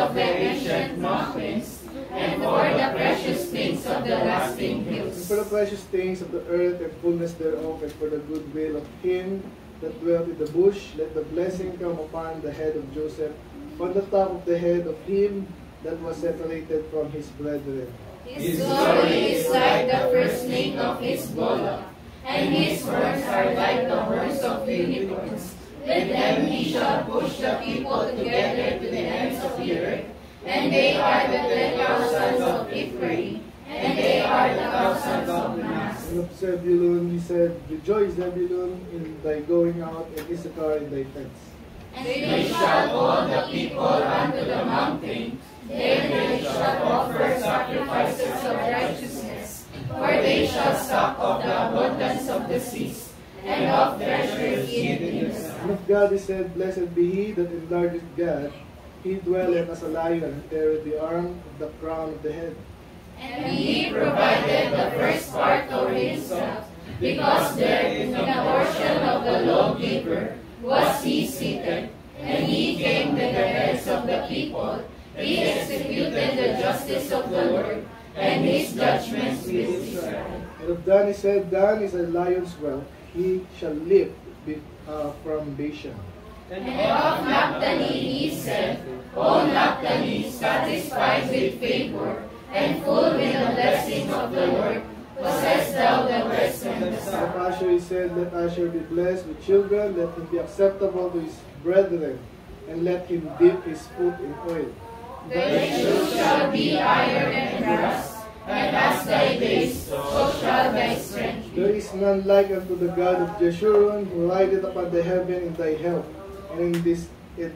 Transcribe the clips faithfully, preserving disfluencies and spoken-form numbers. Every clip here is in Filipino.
of the ancient mountains, and for the precious things of the lasting hills. And for the precious things of the earth and fullness thereof, and for the goodwill of him that dwelt in the bush, let the blessing come upon the head of Joseph, on the top of the head of him that was separated from his brethren. His glory is like the firstling of his bullock, and his horns are like the horns of unicorns. With them he shall push the people together to the ends of the earth. And they are the ten thousands of Ephraim, and they are the thousands of Manasseh. And of Zebulun he said, Rejoice, Zebulun, in thy going out, and Issachar in thy tents. And they shall call the people unto the mountain, there they shall offer sacrifices of righteousness, for they shall suck of the abundance of the seas, and of treasures hid in the sun. And of God he said, Blessed be he that enlargeth God. He dwelleth as a lion, and teareth the arm of the crown of the head. And he provided the first part for himself, because there in the portion of the lawgiver was he seated, and he came to the heads of the people. He executed the justice of the Lord, and his judgments with Israel. And of Dan he said, Dan is a lion's whelp, he shall lift uh, from Bashan. And of Naphtali he said, O Naphtali, satisfied with favor, and full with the blessing of the Lord, possess thou the west and the south. Of Asher he said, Let Asher be blessed with children, let him be acceptable to his brethren, and let him dip his foot in oil. Thy shoes shall be iron and brass, and as thy days, so shall thy strength be. There is none like unto the God of Jeshurun, who rideth upon the heaven in thy help, and in this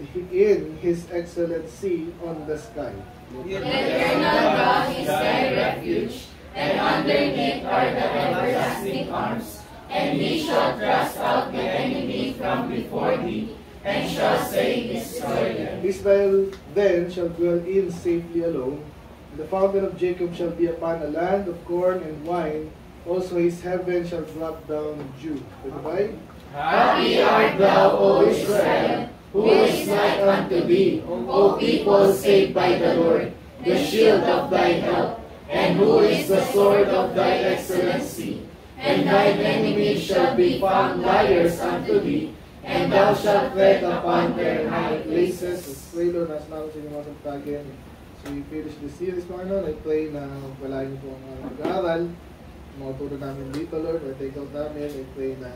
in his excellency on the sky. The eternal God is thy refuge, and underneath are the everlasting arms. And he shall thrust out the enemy from before thee, and shall say, Destroy them. Israel then shall dwell in safely alone. The fountain of Jacob shall be upon a land of corn and wine. Also his heaven shall drop down dew. Goodbye. Happy art thou, O Israel, who is like unto thee, O people saved by the Lord, the shield of thy help, and who is the sword of thy excellency. And thine enemies shall be found liars unto thee, and thou shalt tread upon their high places. Pray, Lord, nasa namin sa inyo mga sagtagan. So we finish this series, Panginoon. I pray na wala niyo po ang mag-aaral. Mga turo namin dito, Lord. I take out namin. I pray na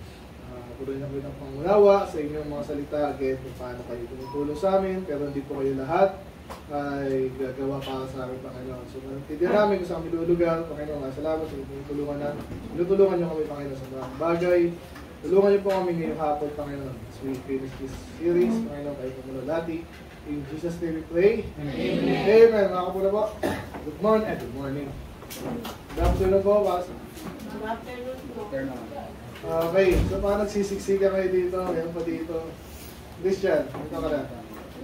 tuloy na kayo ng pangunawa sa inyong mga salita, again, kung paano kayo tumutulong sa amin, pero hindi po kayo lahat ay gagawa para sa amin, Panginoon. So, natindihan namin kung saan kami lulugar, Panginoon. Salamat sa inyong tulungan namin. Tinutulungan niyo kami, Panginoon, sa mga bagay. Tulungan niyo po kami ngayong hapon, Panginoon. As we finish this series, Panginoon, kayo po mula dati. In Jesus' name we pray. Amen. Amen. Mga kapula po. Good morning. Eh, good morning. Good afternoon po, Pastor. Good afternoon po. Okay, so paano nagsisiksika kayo dito? Ngayon pa dito. Christian, ito ka na.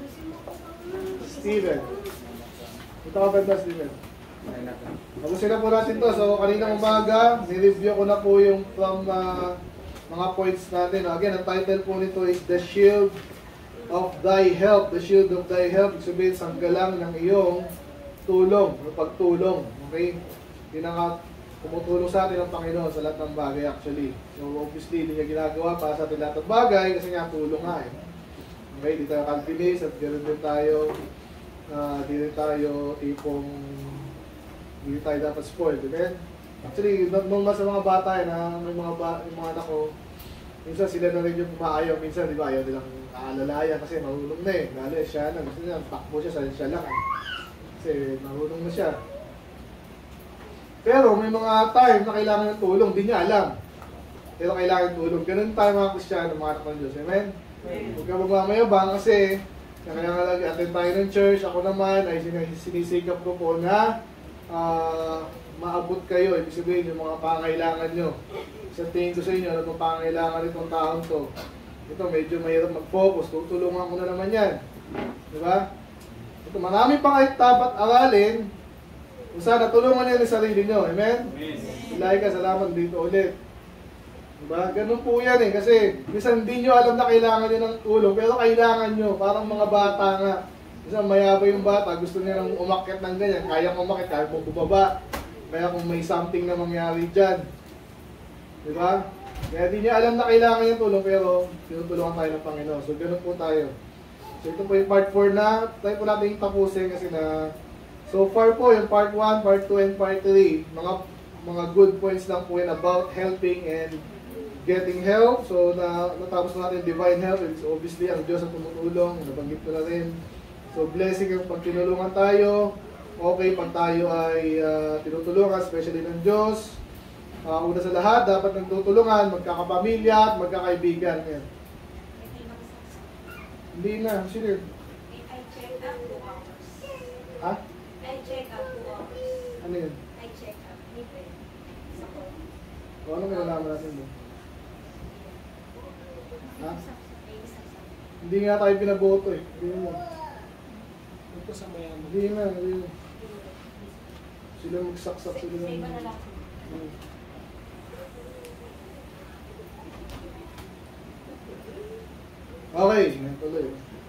Steven. Ito ka ba ito, Steven? Tapusin na po natin to. So, kanina umaga, nireview ko na po yung from uh, mga points natin. Again, ang title po nito is The Shield of Thy Help. The Shield of Thy Help. Ibig sabihin, sanggalang ng iyong tulong, o pagtulong. Okay? Yun ang tumutulong sa atin ang Panginoon sa lahat ng bagay actually. So obviously, hindi niya ginagawa para sa atin lahat ng bagay kasi nga tulong nga eh. Okay, di tayo cultivate at ganoon din tayo, uh, di rin tayo tipong, hindi tayo dapat spoiled. Okay? Actually, nung nasa mga bata eh, na may mga, ba, yung mga anak ko, minsan sila na rin yung maayaw, minsan di ba ayaw nilang aalalayan kasi marunong na eh. Lalo eh, siya na, gusto niya, takbo siya sa siya lang eh. Kasi marunong na siya. Pero may mga time na kailangan ng tulong, di niya alam. Pero kailangan ng tulong. Ganun tayo mga Kristiyano, mga anak ng Diyos. Amen? Huwag ka magmamayabang kasi kailangan attend tayo ng church. Ako naman ay sinisikap ko po na uh, maabot kayo. Ibig sabihin yung mga pangailangan nyo. Sa tingin ko sa inyo, ano itong pangailangan itong taong to. Ito, medyo mahirap mag-focus. Tutulungan ko na naman yan. Diba? Ito, marami pa kayo dapat aralin. Kung sana, tulungan niyo yung sarili nyo. Amen? Ilahi ka, salamat dito ulit. Diba? Ganun po yan eh. Kasi, minsan hindi nyo alam na kailangan nyo ng tulong, pero kailangan nyo. Parang mga bata nga. Isang mayabang yung bata, gusto niya nang umakyat ng ganyan, kaya kong umakyat, kaya kong bumaba. Kaya kung may something na mangyari dyan. Di ba? Kaya di niya alam na kailangan yung tulong, pero tinutulungan tayo ng Panginoon. So, ganun po tayo. So, ito po yung part four na, tayo po natin yung tapusin kasi na, so far po, yung part one, part two, and part three, mga mga good points lang po yun about helping and getting help. So, na, natapos na natin divine help. It's obviously, ang Diyos ang tumutulong. Nabanggit ko na rin. So, blessing yung pag tinulungan tayo. Okay, pag tayo ay uh, tinutulungan, especially ng Diyos. Uh, una sa lahat, dapat nagtutulungan, magkakapamilya at magkakaibigan. Yan. Hindi na, sino? I check up two hours. Ha? I check up two hours. Ano yun? I check up. Libre. Sa ko. O, ano malalaman natin doon? Ha? Hindi nga tayo pinaboto eh. Hindi mo. Ito sa mayaman. Hindi na, hindi na. Sila magsaksak sila Sa ng... iba na lang. Hmm. Okay, tuloy.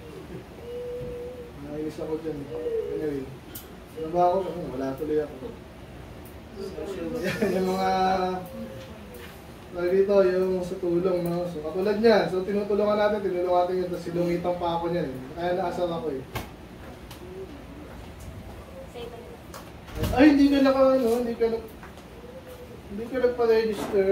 Nainis ako dyan. Anyway, ano ba ako? Wala tuloy ako. Yan yung mga... Dito, yung sa tulong, no? So, katulad niyan. So, tinutulungan natin, tinulungan natin yun, tapos silungitan pa ako niyan. Eh. Kaya naasar ako eh. Sa iba na lang. Ay, hindi ka naka, ano, hindi ka nag... Hindi ka nagpa-register.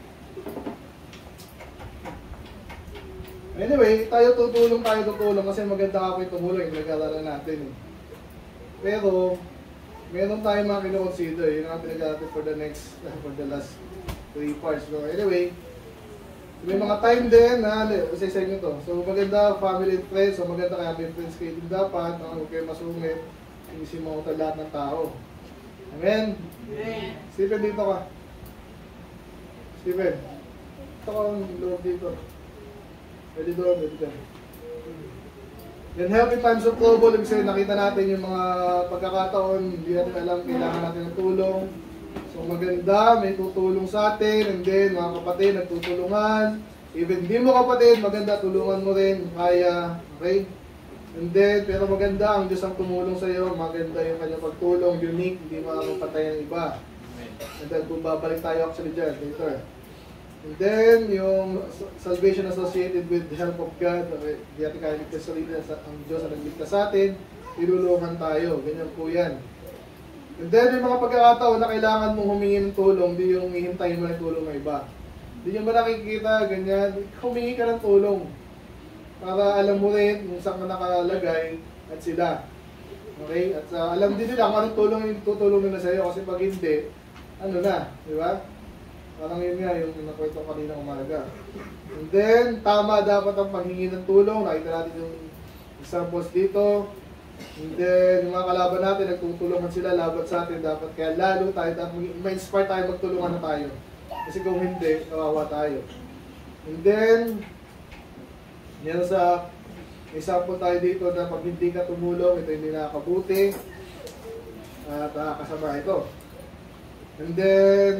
Anyway, tayo tutulong, tayo tutulong kasi maganda ka po yung tumulong, yung nag-alalan natin eh. Pero, meron tayong mga kino-consider, yun ang pinag-alatin for the next, for the last three parts. So anyway, may mga time din na, isa sa inyo to. So maganda, family and friends, so maganda kaya may friends kayo din dapat, no? Huwag kayo masungit, inisip mo ko lahat ng tao. Amen? Amen. Stephen, dito ka. Stephen, ito ka ang Lord dito. Pwede doon, pwede doon. Then help in times of trouble, ibig sabihin nakita natin yung mga pagkakataon, hindi natin alam, kailangan natin ng tulong. So maganda, may tutulong sa atin, and then mga kapatid, nagtutulungan. Even di mo kapatid, maganda, tulungan mo rin, kaya, okay? And then, pero maganda, ang Diyos ang tumulong sa iyo, maganda yung kanyang pagtulong, unique, hindi makakapatay ng iba. And then, kung babalik tayo actually dyan, later. And then, yung salvation associated with the help of God, hindi natin kaya ligtas sa sarili, ang Diyos ang nagligtas sa atin, tinulungan tayo, ganyan po yan. And then, yung mga pagkakataon na kailangan mong humingi ng tulong, hindi yung hihintayin mo ng tulong ng iba. Hindi nyo ba nakikita, ganyan, humingi ka ng tulong. Para alam mo rin kung saan ka nakalagay at sila. Okay? At uh, alam din nila kung anong tulong yung tutulong nila sa iyo kasi pag hindi, ano na, di ba? Parang yun nga yung nakwento kanina umaga. And then, tama dapat ang paghingi ng tulong. Nakita natin yung examples dito. And then, yung mga kalaban natin, nagtutulungan sila laban sa atin. Dapat kaya lalo tayo, dapat ma-inspire tayo, magtulungan na tayo. Kasi kung hindi, kawawa tayo. And then, yan sa example tayo dito na pag hindi ka tumulong, ito hindi nakakabuti. At uh, kasama ito. And then,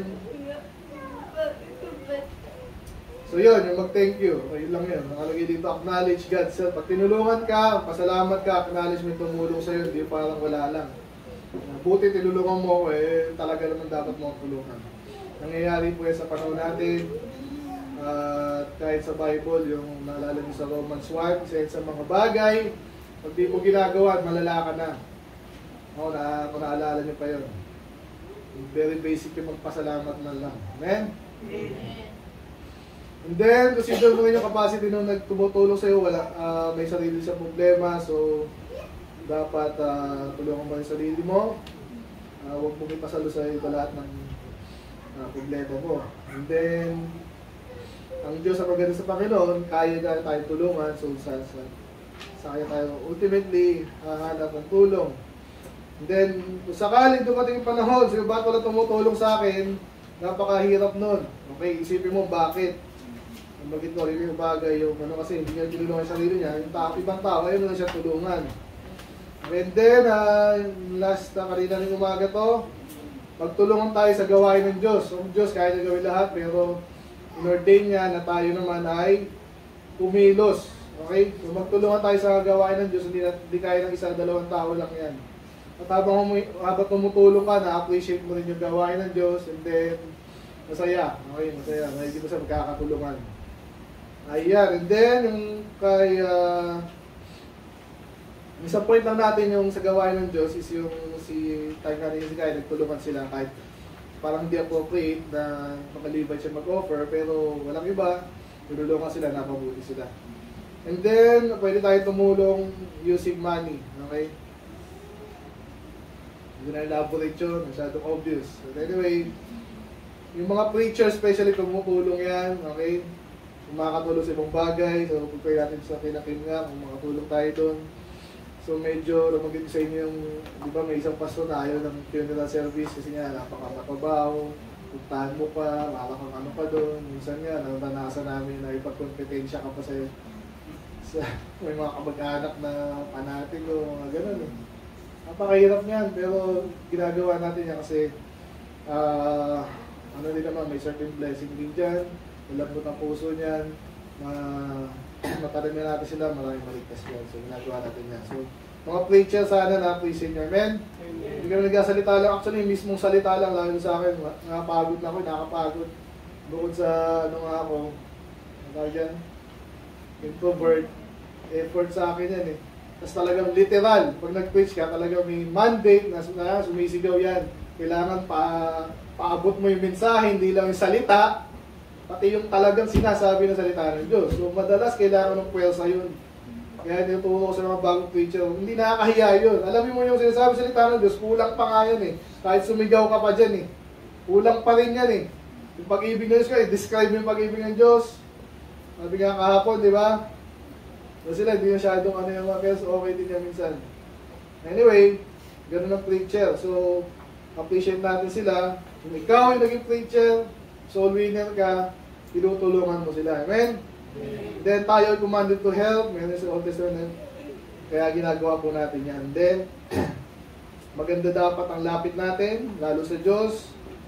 so yun, yung mag-thank you. O yun lang yun. Nakalagay dito, acknowledge God. So, pag tinulungan ka, pasalamat ka, acknowledge mo yung tumulong sa'yo, hindi parang wala lang. Buti tinulungan mo, eh, talaga naman dapat mo tulungan. Nangyayari po yan sa panahon natin. At uh, kahit sa Bible, yung naalala niyo sa Romans one, isa sa mga bagay, pag di mo ginagawa, malala ka na. O, na, kung naalala niyo pa yun. Very basic yung magpasalamat na lang. Amen? Amen. And then, consider mo rin yung capacity nung nagtumutulong sa'yo, wala, uh, may sarili sa problema, so dapat uh, tulungan mo yung sarili mo. Uh, huwag mo ipasalo sa'yo lahat ng uh, problema mo. And then, ang Diyos sa pagdating sa Panginoon, kaya na tayo tulungan, so sa, sa, sa kaya tayo ultimately hahanap ng tulong. And then, kung sakaling dumating yung panahon, sino ba wala tumutulong sa akin, napakahirap nun. Okay, isipin mo bakit. Ang bagit ko, yung bagay, yung ano kasi, hindi niya tinulungan yung sarili niya, yung tao, ibang tao, ayun na siya tulungan. And then, uh, last na kanina ng umaga to, pagtulungan tayo sa gawain ng Diyos. So, ang Diyos kaya niya gawin lahat, pero inordain niya na tayo naman ay kumilos. Okay? So magtulungan tayo sa gawain ng Diyos, hindi, na, hindi kaya ng isa, dalawang tao lang yan. At habang, habang tumutulong ka, na-appreciate mo rin yung gawain ng Diyos, and then, masaya. Okay, masaya. Hindi mo sa magkakatulungan. Ayan, and then, yung kay, uh, isang point lang natin yung sa gawain ng Diyos is yung si time natin si Kaya, nagtulungan sila kahit parang di appropriate na makalibay siya mag-offer, pero walang iba, tulungan sila, napabuti sila. And then, pwede tayo tumulong using money. Okay? Hindi na elaborate yun, masyadong obvious. But anyway, yung mga preachers, especially tumutulong yan, okay? Kung makakatulong sa ibang bagay, so pagpay natin sa kinakim nga, kung makatulong tayo doon. So medyo, lumagin sa inyo yung, di ba may isang pastor na ayaw ng funeral service kasi nga napaka-matabaw, puntahan mo pa, makakang ano pa doon. Minsan nga, naranasan namin na ipagkompetensya ka pa sa, sa may mga kamag-anak na panatiko, mga ganun eh. Napakahirap niyan, pero ginagawa natin yan kasi uh, ano din naman, may certain blessing din dyan, malambot ang puso niyan, uh, matarami natin sila, maraming maligtas yan. So, ginagawa natin yan. So, mga preacher, sana na-appreciate nyo. Amen? Hindi kami nagsasalita lang. Actually, mismong salita lang, lalo sa akin, nakapagod na ako, nakapagod. Bukod sa, ano nga ako, ano dyan? Introvert. Effort sa akin yan eh. Tapos talagang literal, pag nag-preach ka, talagang may mandate na, na sumisigaw yan. Kailangan pa, paabot mo yung mensahe, hindi lang yung salita, pati yung talagang sinasabi ng salita ng Diyos. So, madalas kailangan ng puwersa yun. Kaya tinuturo ko sa mga bagong preacher, hindi nakakahiya yun. Alam mo yung sinasabi sa salita ng Diyos, kulang pa nga yan eh. Kahit sumigaw ka pa dyan eh. Kulang pa rin yan eh. Yung pag-ibig ng Diyos, describe yung pag-ibig ng Diyos. Sabi nga kahapon, di ba? So sila, hindi masyadong ano yung mga kaya, so okay din yan minsan. Anyway, ganun ang preacher. So, appreciate natin sila. Kung ikaw yung naging preacher, soul winner ka, tinutulungan mo sila. Amen? Amen. Then tayo ay commanded to help. Meron sa Old Testament. Kaya ginagawa po natin yan. Then, maganda dapat ang lapit natin, lalo sa Diyos.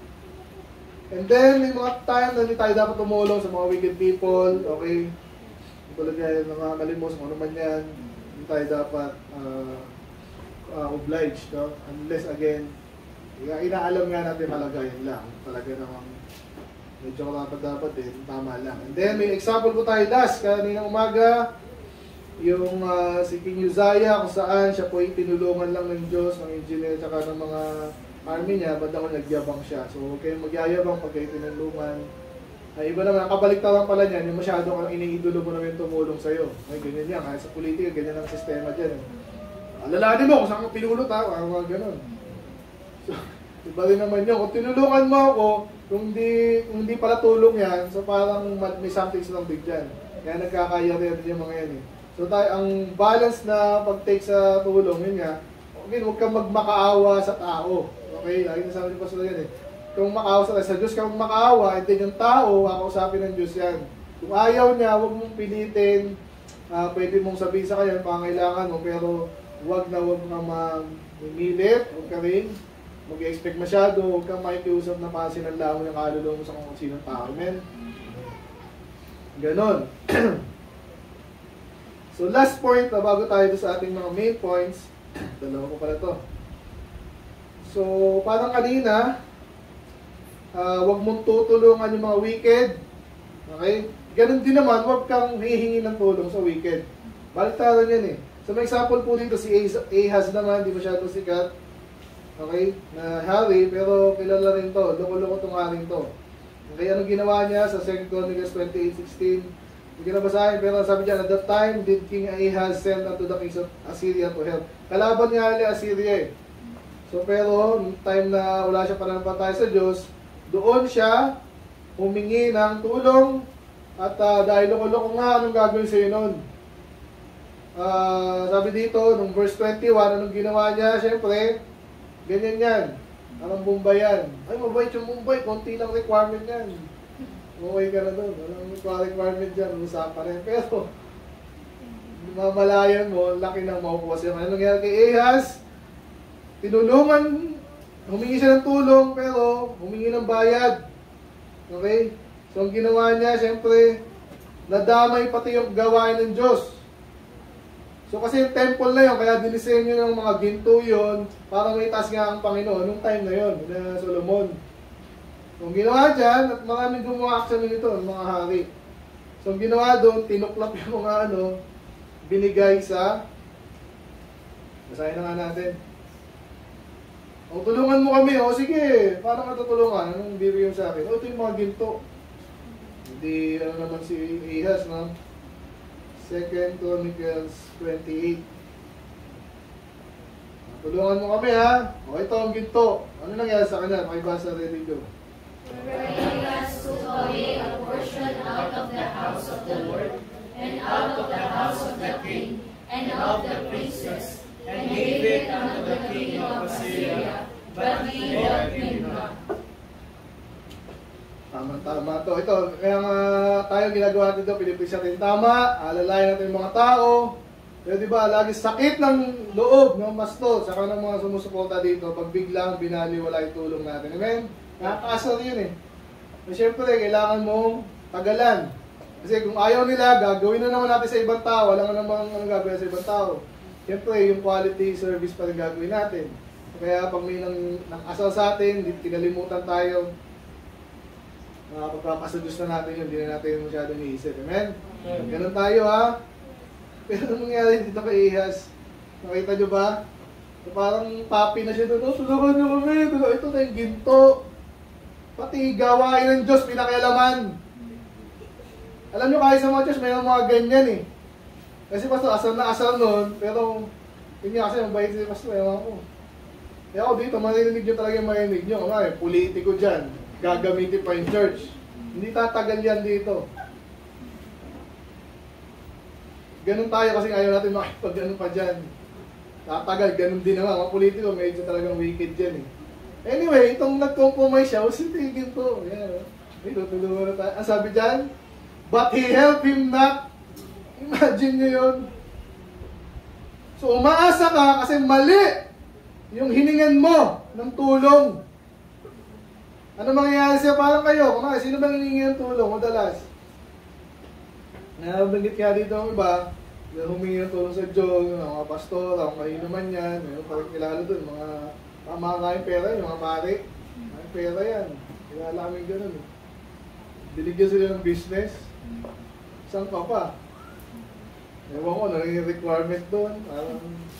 And then, may mga time na hindi tayo dapat tumulong sa mga wicked people. Okay? Tulad nga yung mga kalimos, kung ano man yan, hindi tayo dapat uh, uh, obliged. No? Unless, again, inaalam nga natin malaga yun lang. Talaga namang medyo dapat dapat din, tama lang. And then, may example po tayo last, kaninang umaga, yung uh, si King Uzziah, kung saan siya po ay tinulungan lang ng Diyos, ng engineer, tsaka ng mga army niya, ba't ako nagyabang siya. So, huwag kayong magyayabang pag kayo tinulungan. Ay, iba naman, kabaliktaran pala niyan, yung masyado kang iniidolo mo naman tumulong sa'yo. Ay, ganyan yan, kahit sa politika, ganyan ang sistema dyan. Alalahanin mo kung saan ka pinulot ha, mga ganun. So, iba rin naman yun. Kung tinulungan mo ako, kung hindi, kung hindi pala tulong yan, so parang may something silang big dyan. Kaya nagkakaya rin yung mga yan eh. So tayo, ang balance na pag-take sa tulong, yun nga, okay, huwag kang magmakaawa sa tao. Okay, lagi nasabi ko sila yan eh. Kung makaawa sa, sa Diyos kang makaawa, and then yung tao, kakausapin ng Diyos yan. Kung ayaw niya, huwag mong pilitin, uh, pwede mong sabihin sa kanya, pangailangan mo, pero huwag na huwag kang mamilit, huwag ka rin mag-expect masyado, huwag kang makikiusap na pasinanla mo yung kaluluwa mo sa kung sinong tao. Amen? Ganon. So last point, na bago tayo sa ating mga main points, dalawa ko pala to. So parang kanina, uh, huwag mong tutulungan yung mga wicked. Okay? Ganon din naman, huwag kang hihingi ng tulong sa wicked. Baliktaran yan eh. So may example po dito si Ahaz naman, di masyadong sikat. Okay? Na hari, pero kilala rin to. Loko-loko itong haring to. Okay, anong ginawa niya sa Second Chronicles twenty-eight sixteen? Hindi ko na basahin, pero sabi niya, at that time did King Ahaz send unto the kings of Assyria to help. Kalaban niya ni Assyria eh. So pero, nung time na wala siya pananampalataya sa Diyos, doon siya humingi ng tulong. At uh, dahil loko-loko nga, anong gagawin sa'yo nun? Uh, sabi dito, nung verse twenty-one, anong ginawa niya? Siyempre, ganyan yan. Anong Mumbai yan? Ay, mabait yung Mumbai. Konti lang requirement yan. Okay ka na doon. Anong requirement dyan? Usapan rin. Pero, mamalayan mo, laki ng makukuha siya. Anong nangyari kay Ahaz? Tinulungan, humingi siya ng tulong, pero humingi ng bayad. Okay? So, ang ginawa niya, siyempre, nadamay pati yung gawain ng Diyos. So kasi yung temple na yun, kaya dinisenyo ng mga ginto yun, para may taas nga ang Panginoon, nung time na yun, na Solomon. So ang ginawa dyan, at maraming gumawa actually nito, mga hari. So ang ginawa doon, tinuklap yung mga ano, binigay sa, basahin na nga natin. O tulungan mo kami, o sige, paano ka tutulungan? Anong bibigyan sa akin? O ito yung mga ginto. Hindi, ano naman si Ahaz, no? Second Chronicles twenty-eight. Tulungan mo kami, ha? O ito ang ginto. Ano nangyari sa kanya? Makibasa rin dito. Ahaz took away a portion out of the house of the Lord, and out of the house of the king, and of the princes, and gave it unto the king of Assyria, but he helped him not. Tama-tama to. Ito, kaya nga tayo ginagawa dito, Pilipinas natin tama, alalayan natin yung mga tao. Pero di ba, lagi sakit ng loob ng masto, saka ng mga sumusuporta dito, pag biglang binaliwala yung tulong natin. Amen? Nakakaasar yun eh. So, siyempre, kailangan mong tagalan. Kasi kung ayaw nila, gagawin na naman natin sa ibang tao, wala nga namang anong gagawin sa ibang tao. Siyempre, yung quality service pa rin gagawin natin. Kaya pag may nang, nang asal sa atin, kinalimutan tayo, Uh, pagpapasadus na natin yun, hindi na natin masyadong iisip. Amen? Amen. Ganun tayo ha. Pero anong nangyari dito kay Ahaz? Nakita nyo ba? So, parang papi na siya doon. Oh, tulungan nyo kami. Ito na yung ginto. Pati gawain ng Diyos, pinakialaman. Alam nyo, kahit sa mga Diyos, may mga ganyan eh. Kasi pastor, asal na asal nun. Pero, yun nga kasi, mabait si pastor. Ewan ko. Kaya ako dito, marinig nyo talaga yung marinig nyo. Kung nga, politiko dyan. Gagamitin pa yung church. Hindi tatagal yan dito. Ganun tayo kasi ayaw natin makipag ganun pa dyan. Tatagal, ganun din naman. Mga politiko, medyo talagang wicked dyan eh. Anyway, itong nag-compromise siya, usitigin to. Yan. May tutulungan na tayo. Ang sabi dyan, but he helped him not. Imagine nyo yun. So umaasa ka kasi mali yung hiningan mo ng tulong. Ano mangyayari siya? Parang kayo, kung sino bang hiningi ng tulong madalas? Nabanggit nga dito ang iba, humingi ng tulong sa Diyos, mga pastor, ang kanino man yan, mayroon parang kilala doon, mga mga kain pera, yung mga pare, kain pera yan, kilala kami ganun. Binigyan sila ng business, saan ka pa? Ewan ko, naging requirement doon, parang...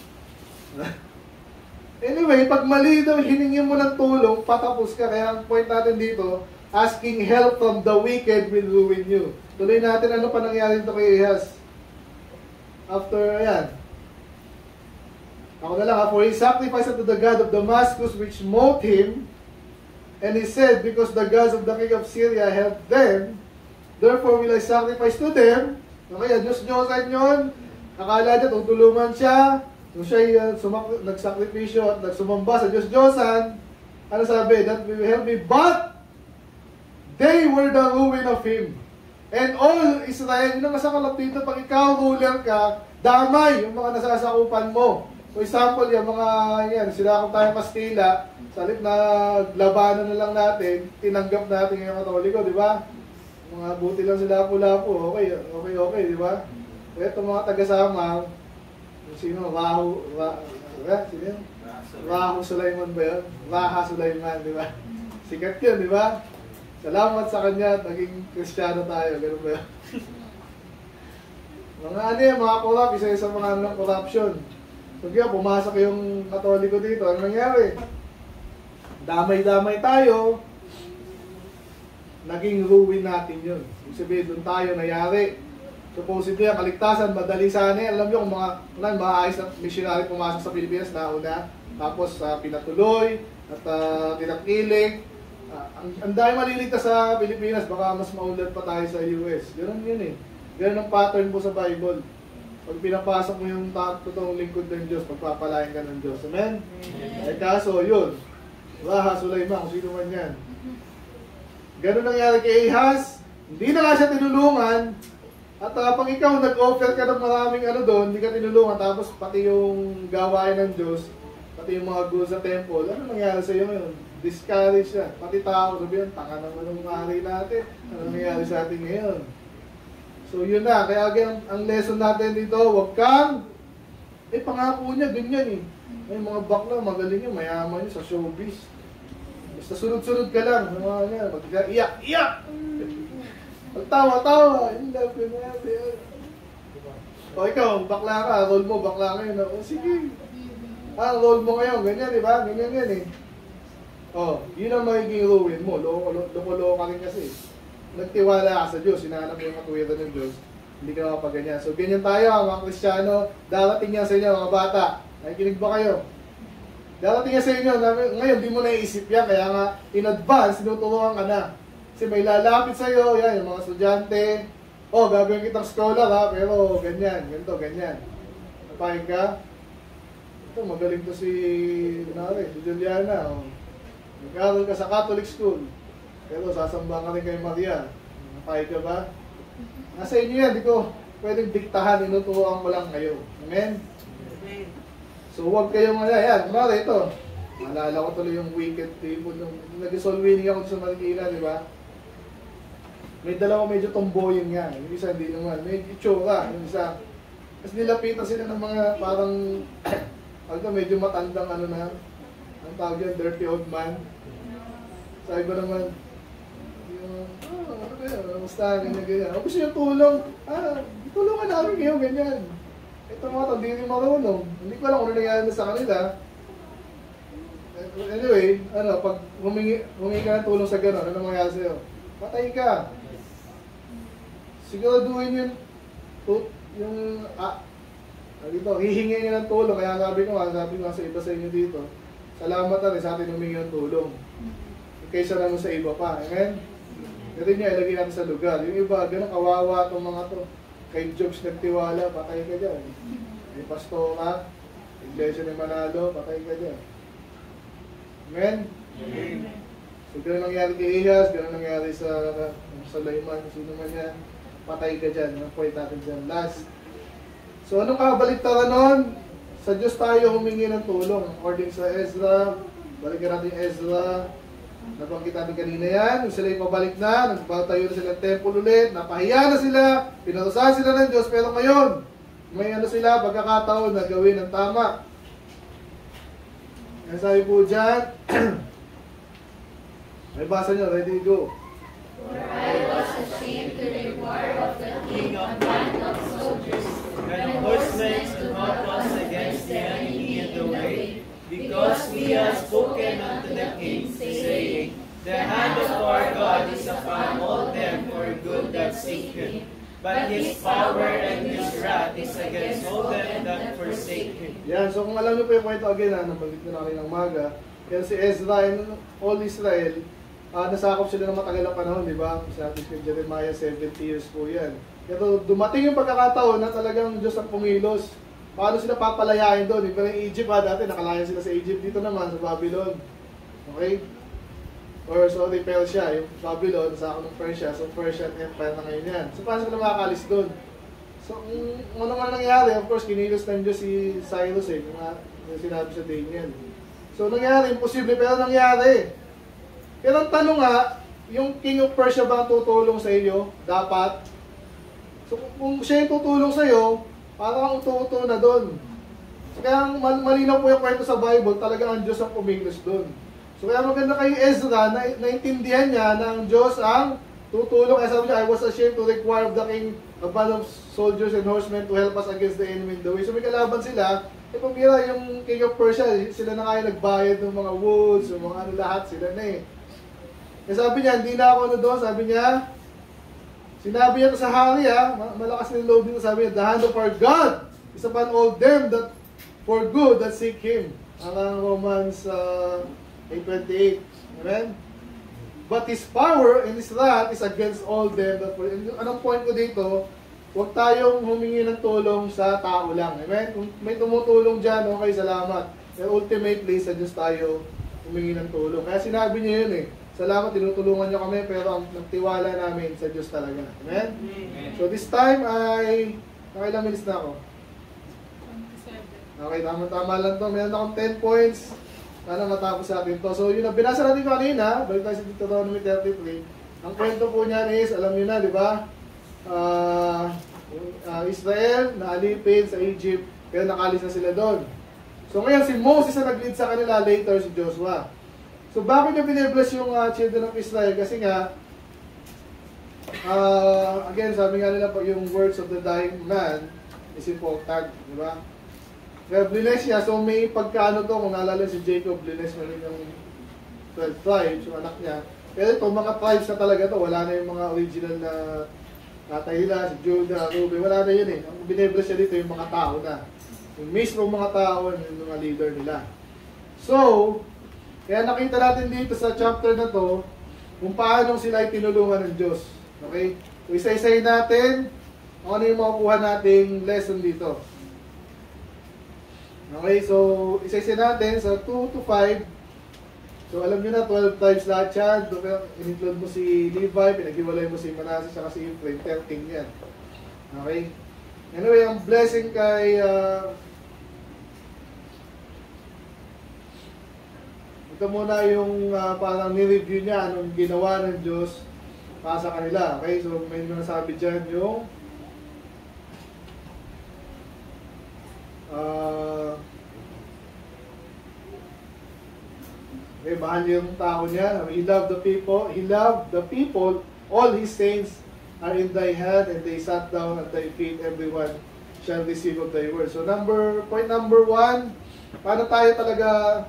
Anyway, pag mali daw hiningi mo ng tulong, patapos ka. Kaya ang point natin dito, asking help from the wicked will ruin you. Tuloy natin ano pa nangyari dito kay Ahaz. After, ayan. Ako na lang ha. For he sacrificed unto the god of Damascus which smote him, and he said, because the gods of the king of Syria helped them, therefore will I sacrifice to them. Okay, Diyos-Diyosan yun. Akala niya, tutulungan siya. Nung siya uh, nagsakripisyo at nagsumamba sa Diyos-Diyosan, ano sabi? That will help me. But, they were the ruin of him. And all Israel, yun ang nasakalap dito, pag ikaw ruler ka, damay yung mga nasasakupan mo. For example, yung mga, yan, sila kung tayong Kastila, sa halip na labanan na lang natin, tinanggap natin yung Katoliko, di ba? Mga buti lang sila pula-po, okay, okay, okay, di ba? Ito mga taga-sama, sino? Rahu, Ra, Ra, sino yun? Rahu Sulaiman ba yun? Raha Sulaiman, di ba? Sikat yun, di ba? Salamat sa kanya at naging Kristiyano tayo, gano'n ba yun? Mga ano yan, mga corrupt, isa sa mga ano, corruption. So kaya pumasok yung Katoliko dito, ano nangyari? Damay-damay tayo, naging ruin natin yun. Ibig sabihin, doon tayo nayari. Supposedly, ang kaligtasan, madali sana. Alam nyo kung mga, mga maayos na missionary pumasok sa Pilipinas na una, tapos uh, pinatuloy, at uh, tinakilig. Uh, ang, ang dahil maliligtas sa Pilipinas, baka mas maulad pa tayo sa U S. Ganun yun eh. Ganun ang pattern po sa Bible. Pag pinapasok mo yung totoong lingkod ng Diyos, pagpapalain ka ng Diyos. Amen? Amen. Eh kaso, yun. Raha Sulaiman, kung sino man yan. Ganun nangyari kay Ahaz. Hindi na nga siya tinulungan. At uh, pag ikaw nag-offer ka ng maraming ano doon, hindi ka tinulungan, tapos pati yung gawain ng Diyos, pati yung mga goods sa temple, ano nangyari sa iyo ngayon? Discourage siya. Pati tao, sabi yan, taka naman ng hari natin. Ano nangyari sa atin ngayon? So yun na, kaya again, ang lesson natin dito, huwag kang Eh, pangako niya, ganyan eh. May mga bakla, magaling yun, mayaman yun sa showbiz. Basta sunod-sunod ka lang. Mga nga, mag- iyak, iyak! Magtawa-tawa. In love you na yan. O ikaw, bakla ka, role mo, bakla ngayon. O sige. Ah, role mo ngayon, ganyan, di ba? Ganyan yan eh. O, yun ang magiging ruin mo. Loko-loko ka rin kasi. Nagtiwala ka sa Diyos, sinanap mo yung katuwiran ng Diyos. Hindi ka makapaganyan. So, ganyan tayo, mga Kristiyano. Darating yan sa inyo, mga bata. Nakikinig ba kayo? Darating yan sa inyo. Ngayon, di mo naiisip yan. Kaya nga, in advance, tinuturuan ka na. Kasi may lalapit sa iyo, yan, yung mga estudyante. Oh, gagawin kitang scholar ha, pero ganyan, ganito, ganyan. Napahig ka? Ito, magaling to si, kunwari, si Juliana. Oh. Nag-aaral ka sa Catholic school. Pero sasamba ka rin kay Maria. Napahig ka ba? Nasa inyo yan, di ko pwedeng diktahan, inuturuan ko lang kayo. Amen? Amen. So huwag kayong ano, yan, kunwari ito. Maalala ko tuloy yung wicked people, nung nag-soul winning ako sa Marikina, di ba? May dalawa medyo tomboying nga, yung isa hindi naman, may itsura, yung isa. Tapos nilapitan sila ng mga parang, ano medyo matandang ano na, ang tawag yan, dirty old man. Sa iba naman, yung, oh, ano kaya, kamusta, ganyan, ganyan. O gusto niyo tulong, ah, tulungan namin kayo, ganyan. Ito mga to, hindi rin marunong. Hindi ko alam kung ano nangyari na sa kanila. Anyway, ano, pag humingi, humingi ka ng tulong sa gano'n, ano mangyari sa'yo? Patay ka. Siguraduhin yun, tut, yung, ah, dito, hihingi niya ng tulong. Kaya sabi ko nga, sabi ko nga sa iba sa inyo dito, salamat na rin sa atin humingi ng tulong. Kaysa naman sa iba pa. Amen? Ito niya, ilagay natin sa lugar. Yung iba, ganun kawawa itong mga to. Kay Jobs nagtiwala, patay ka dyan. May pastora, iglesia ni Manalo, patay ka dyan. Amen? Amen. So, ganun nangyari kay Iyas, ganun nangyari sa sa Layman, sino man yan, patay ka dyan. Ang point natin dyan. Last. So, anong kabaliktaran nun? Sa Diyos tayo humingi ng tulong. According sa Ezra, balikan natin Ezra, nabanggit natin kanina yan, yung sila ipabalik na, nagpatayo na sila ng temple ulit, napahiya na sila, pinarusahan sila ng Diyos, pero ngayon, may ano sila, pagkakataon na gawin ng tama. Yan sabi po dyan, may basa nyo, ready, go. For I was ashamed to require of the king a band of soldiers and horsemen to help us against the enemy in the way, because we have spoken unto the king, saying, the hand of our God is upon all them for good that seek him, but his power and his wrath is against all them that forsake him. Yan, so kung alam nyo po yung kwento again, ha, nabanggit na namin ng maga, yan si Ezra and all Israel, uh, nasakop sila ng matagal na panahon, di ba? Sabi kay Jeremiah, seventy years po yan. Pero dumating yung pagkakataon na talagang Diyos ang pumilos. Paano sila papalayain doon? Iba ng Egypt ha, dati nakalayan sila sa Egypt, dito naman sa Babylon. Okay? Or sorry, Persia, yung Babylon, sa ako ng Persia, so Persian Empire na ngayon yan. So paano sila makakalis doon? So, kung ano man nangyari, of course, kinilos ng Diyos si Cyrus eh, yung, yung sinabi sa Daniel. So nangyari, imposible, pero nangyari. Pero ang tanong nga, yung King of Persia ba ang tutulong sa iyo? Dapat. So kung siya yung tutulong sa iyo, parang uto-uto na doon. So, kaya mal malinaw po yung kwento sa Bible, talagang ang Diyos ang pumilos doon. So kaya maganda kay Ezra, na naintindihan niya na ang Diyos ang tutulong. Kaya sabi niya, I was ashamed to require of the king a band of soldiers and horsemen to help us against the enemy in the way. So may kalaban sila. E pamira yung King of Persia, sila na kaya nagbayad ng mga woods, ng mga ano lahat, sila na eh. Kaya sabi niya, hindi na ako ano doon, sabi niya, sinabi niya sa hari ha, malakas na loob dito, sabi niya, the hand of our God is upon all them that for good that seek Him. Ang Romans uh, eight twenty-eight. Amen? But His power and His wrath is against all them that for Him. Anong point ko dito? Huwag tayong humingi ng tulong sa tao lang. Amen? Kung may tumutulong dyan, okay, salamat. And ultimately, sa Diyos tayo humingi ng tulong. Kaya sinabi niya yun eh. Salamat, tinutulungan niyo kami, pero ang nagtiwala namin sa Diyos talaga. Amen? Amen. So this time ay, nakailang minutes na ako? Okay, tama-tama lang to. Meron akong ten points. Sana matapos sa atin to. So yun na, binasa natin kanina, balik tayo sa Deuteronomy thirty-three. Ang kwento po niyan is, alam niyo na, di ba? Uh, uh, Israel, naalipin sa Egypt, Kaya nakalis na sila doon. So ngayon si Moses ang nag-lead sa kanila, later si Joshua. So bakit niya binibless yung uh, children of Israel? Kasi nga, uh, again, sabi nga nila po, yung words of the dying man is important, di ba? Kaya bless niya, so may pagkaano to, kung naalala si Jacob, bless mo rin yung twelve tribes, yung anak niya. Pero ito, mga tribes na talaga to, wala na yung mga original na tatay nila, si Judah, Reuben, wala na yun eh. Ang binibless niya dito yung mga tao na. Yung mismo mga tao, yung mga leader nila. So, kaya nakita natin dito sa chapter na to, kung paano sila ay tinulungan ng Diyos. Okay? So, isa-isayin natin, kung ano yung makukuha nating lesson dito. Okay, so, isa-isayin natin sa two to five. So, alam nyo na, twelve times lahat yan. In-include mo si Levi, pinag-iwalay mo si Manasseh, saka si Ephraim, thirteen yan. Okay? Anyway, ang blessing kay... Uh, ito muna yung uh, parang ni-review niya, anong ginawa ng Diyos para sa kanila. Okay? So, may nasabi dyan yung... Uh, Okay, mahal yung tao niya. He loved the people. He loved the people. All his saints are in thy hand, and they sat down at thy feet. Everyone shall receive of thy word. So number point number one, paano tayo talaga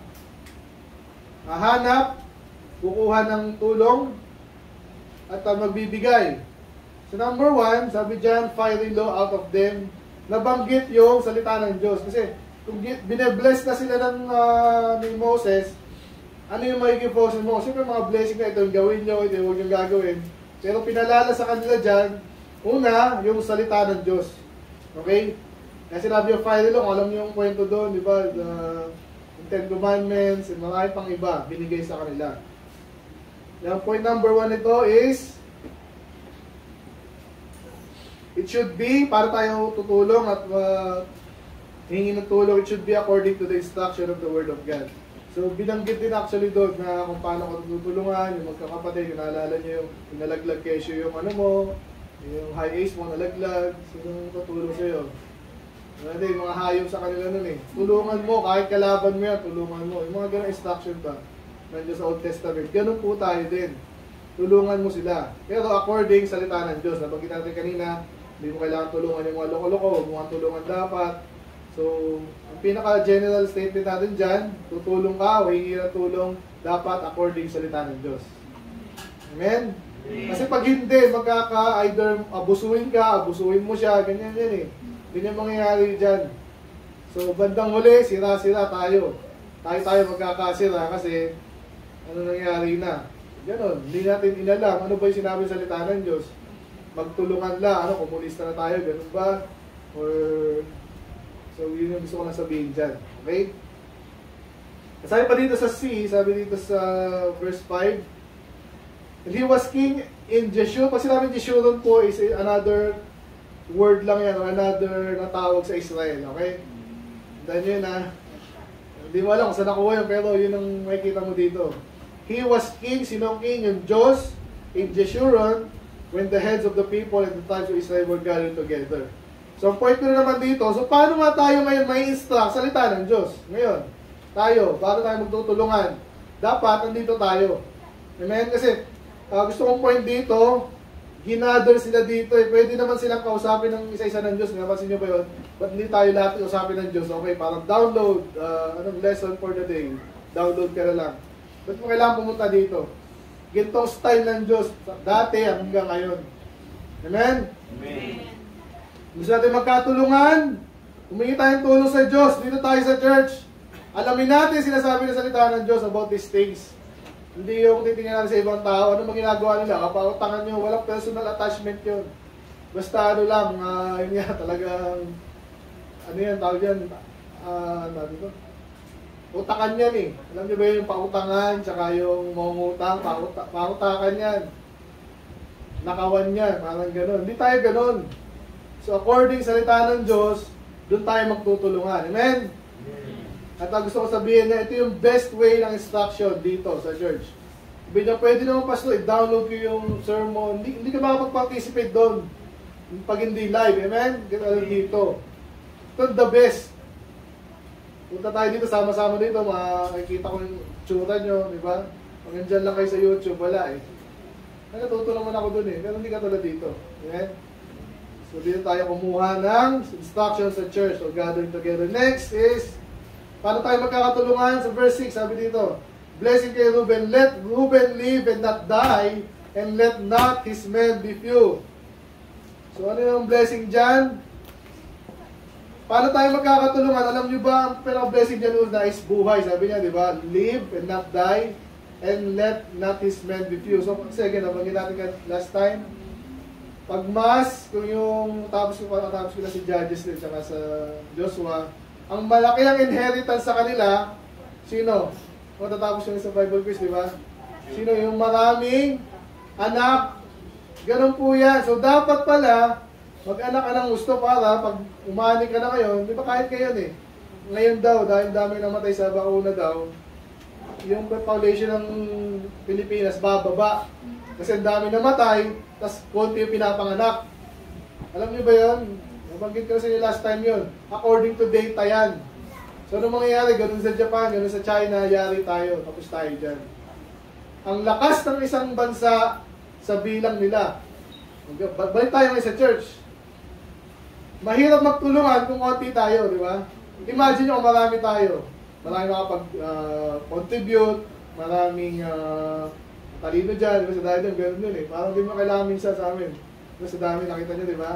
hahanap, kukuha ng tulong, at uh, magbibigay. So number one, sabi dyan, fiery law out of them. Nabanggit yung salita ng Diyos. Kasi kung binebless na sila ng uh, ni Moses, ano yung magiging focus mo? Siyempre mga blessing na ito, yung gawin nyo, ito yung huwag yung gagawin. Pero pinalala sa kanila dyan, una, yung salita ng Diyos. Okay? Kasi sinabi yung fire law, alam niyo yung kwento doon, di ba? The Ten Commandments, and marami pang iba, binigay sa kanila. Yung point number one ito is, it should be, para tayo tutulong at uh, hingi ng tulong, it should be according to the instruction of the Word of God. So, binanggit din actually doon na kung paano ko tutulungan, yung magkakapatid, yung naalala nyo yung nalaglag kesyo yung ano mo, yung high ace mo nalaglag, sinong tutulong sa'yo? Ano yung mga hayop sa kanila nun eh. Tulungan mo, kahit kalaban mo yan, tulungan mo. Yung mga ganang instruction pa, nandiyo sa Old Testament, ganun po tayo din. Tulungan mo sila. Pero according sa salita ng Diyos, nabanggit natin kanina, hindi mo kailangan tulungan yung mga loko-loko, huwag mo tulungan dapat. So, ang pinaka-general statement natin dyan, tutulong ka o hingi ng tulong, dapat according sa salita ng Diyos. Amen? Amen? Kasi pag hindi, magkaka-either abusuin ka, abusuin mo siya, ganyan yan eh. Ganyan mangyayari dyan. So, bandang huli, sira-sira tayo. Tayo-tayo magkakasira kasi ano nangyari na. Ganon, hindi natin inalam. Ano ba yung sinabi sa salita ng Diyos? Magtulungan lang, ano, komunista na tayo, ganun ba? Or... So, yun yung gusto ko lang sabihin dyan. Okay? Sabi pa dito sa C, sabi dito sa verse five, and he was king in Jeshurun. Pag sinabi Jeshurun po is another word lang yan, or another na tawag sa Israel. Okay? Tandaan nyo yun ha. Hindi mo alam kung saan nakuha yun, pero yun ang makikita mo dito. He was king, sinong king? Yung Diyos in Jeshurun, when the heads of the people and the tribes of Israel were gathered together. So, point ko na naman dito. So, paano nga tayo ngayon may instruct? Salita ng Diyos. Ngayon, tayo, paano tayo magtutulungan? Dapat, nandito tayo. Amen? Kasi, uh, gusto kong point dito, ginather sila dito. Eh. Pwede naman silang kausapin ng isa-isa ng Diyos. Napansin nyo ba yun? Ba't hindi tayo lahat kausapin ng Diyos? Okay, parang download, uh, anong lesson for the day. Download ka na lang. Ba't mo kailangan pumunta dito? Gintong style ng Diyos, dati hanggang ngayon. Amen? Amen. Gusto natin magkatulungan, humingi tayong tulong sa Diyos, dito tayo sa church. Alamin natin sinasabi ng salita ng Diyos about these things. Hindi yung titingnan natin sa ibang tao, ano mang ginagawa nila, kapautangan nyo, walang personal attachment yun. Basta ano lang, uh, yun nga, talagang, ano yan, tawag yan, uh, ano dito? Utakan yan eh. Alam nyo ba yung pautangan, tsaka yung mangungutang, pauta, pautakan yan. Nakawan yan, parang gano'n. Hindi tayo gano'n. So according sa salita ng Diyos, doon tayo magtutulungan. Amen? Amen. At uh, gusto ko sabihin na ito yung best way ng instruction dito sa church. Sabi niya, pwede naman pastor, i-download ko yung sermon. Hindi, hindi ka makapag-participate doon pag hindi live. Amen? Ganun dito. Ito the best. Punta tayo dito, sama-sama dito, makikita ko yung tsura nyo, di ba? Pag nandyan lang kayo sa YouTube, wala eh. Natuto naman ako dun eh, pero hindi ka tulad dito. Amen? So dito tayo kumuha ng instructions sa church, so gathering together. Next is, paano tayo magkakatulungan? Sa verse six, sabi dito, blessing kay Reuben, let Reuben live and not die, and let not his men be few. So ano yung blessing dyan? Paano tayo magkakatulungan? Alam nyo ba, ang pinaka-blessing dyan una is buhay. Sabi niya, di ba? Live and not die, and let not his men be few. So, kasi again, nabanggit natin last time, pag mas, kung yung tapos ko pa, tapos ko na si Judges din, saka sa Joshua, ang malaki ang inheritance sa kanila, sino? Kung tatapos yun sa Bible quiz, di ba? Sino? Yung maraming anak. Ganun po yan. So, dapat pala, mag-anak ka ng gusto para pag umani ka na ngayon, di ba kahit ngayon eh. Ngayon daw, dahil dami namatay sa bakuna daw, yung population ng Pilipinas bababa. Kasi ang dami namatay, tas konti yung pinapanganak. Alam niyo ba yun? Nabanggit ko sa inyo last time yun. According to data yan. So ano mangyayari? Ganun sa Japan, ganun sa China, yari tayo. Tapos tayo dyan. Ang lakas ng isang bansa sa bilang nila. Balik tayo ngayon sa church. Mahirap magtulungan kung konti tayo, di ba? Imagine nyo kung marami tayo. Marami makapag-contribute, uh, maraming uh, talino dyan, di ba? Sa dahil doon, gano'n yun eh. Parang di mo kailangan minsan sa amin. Di ba? Sa dami nakita nyo, di ba?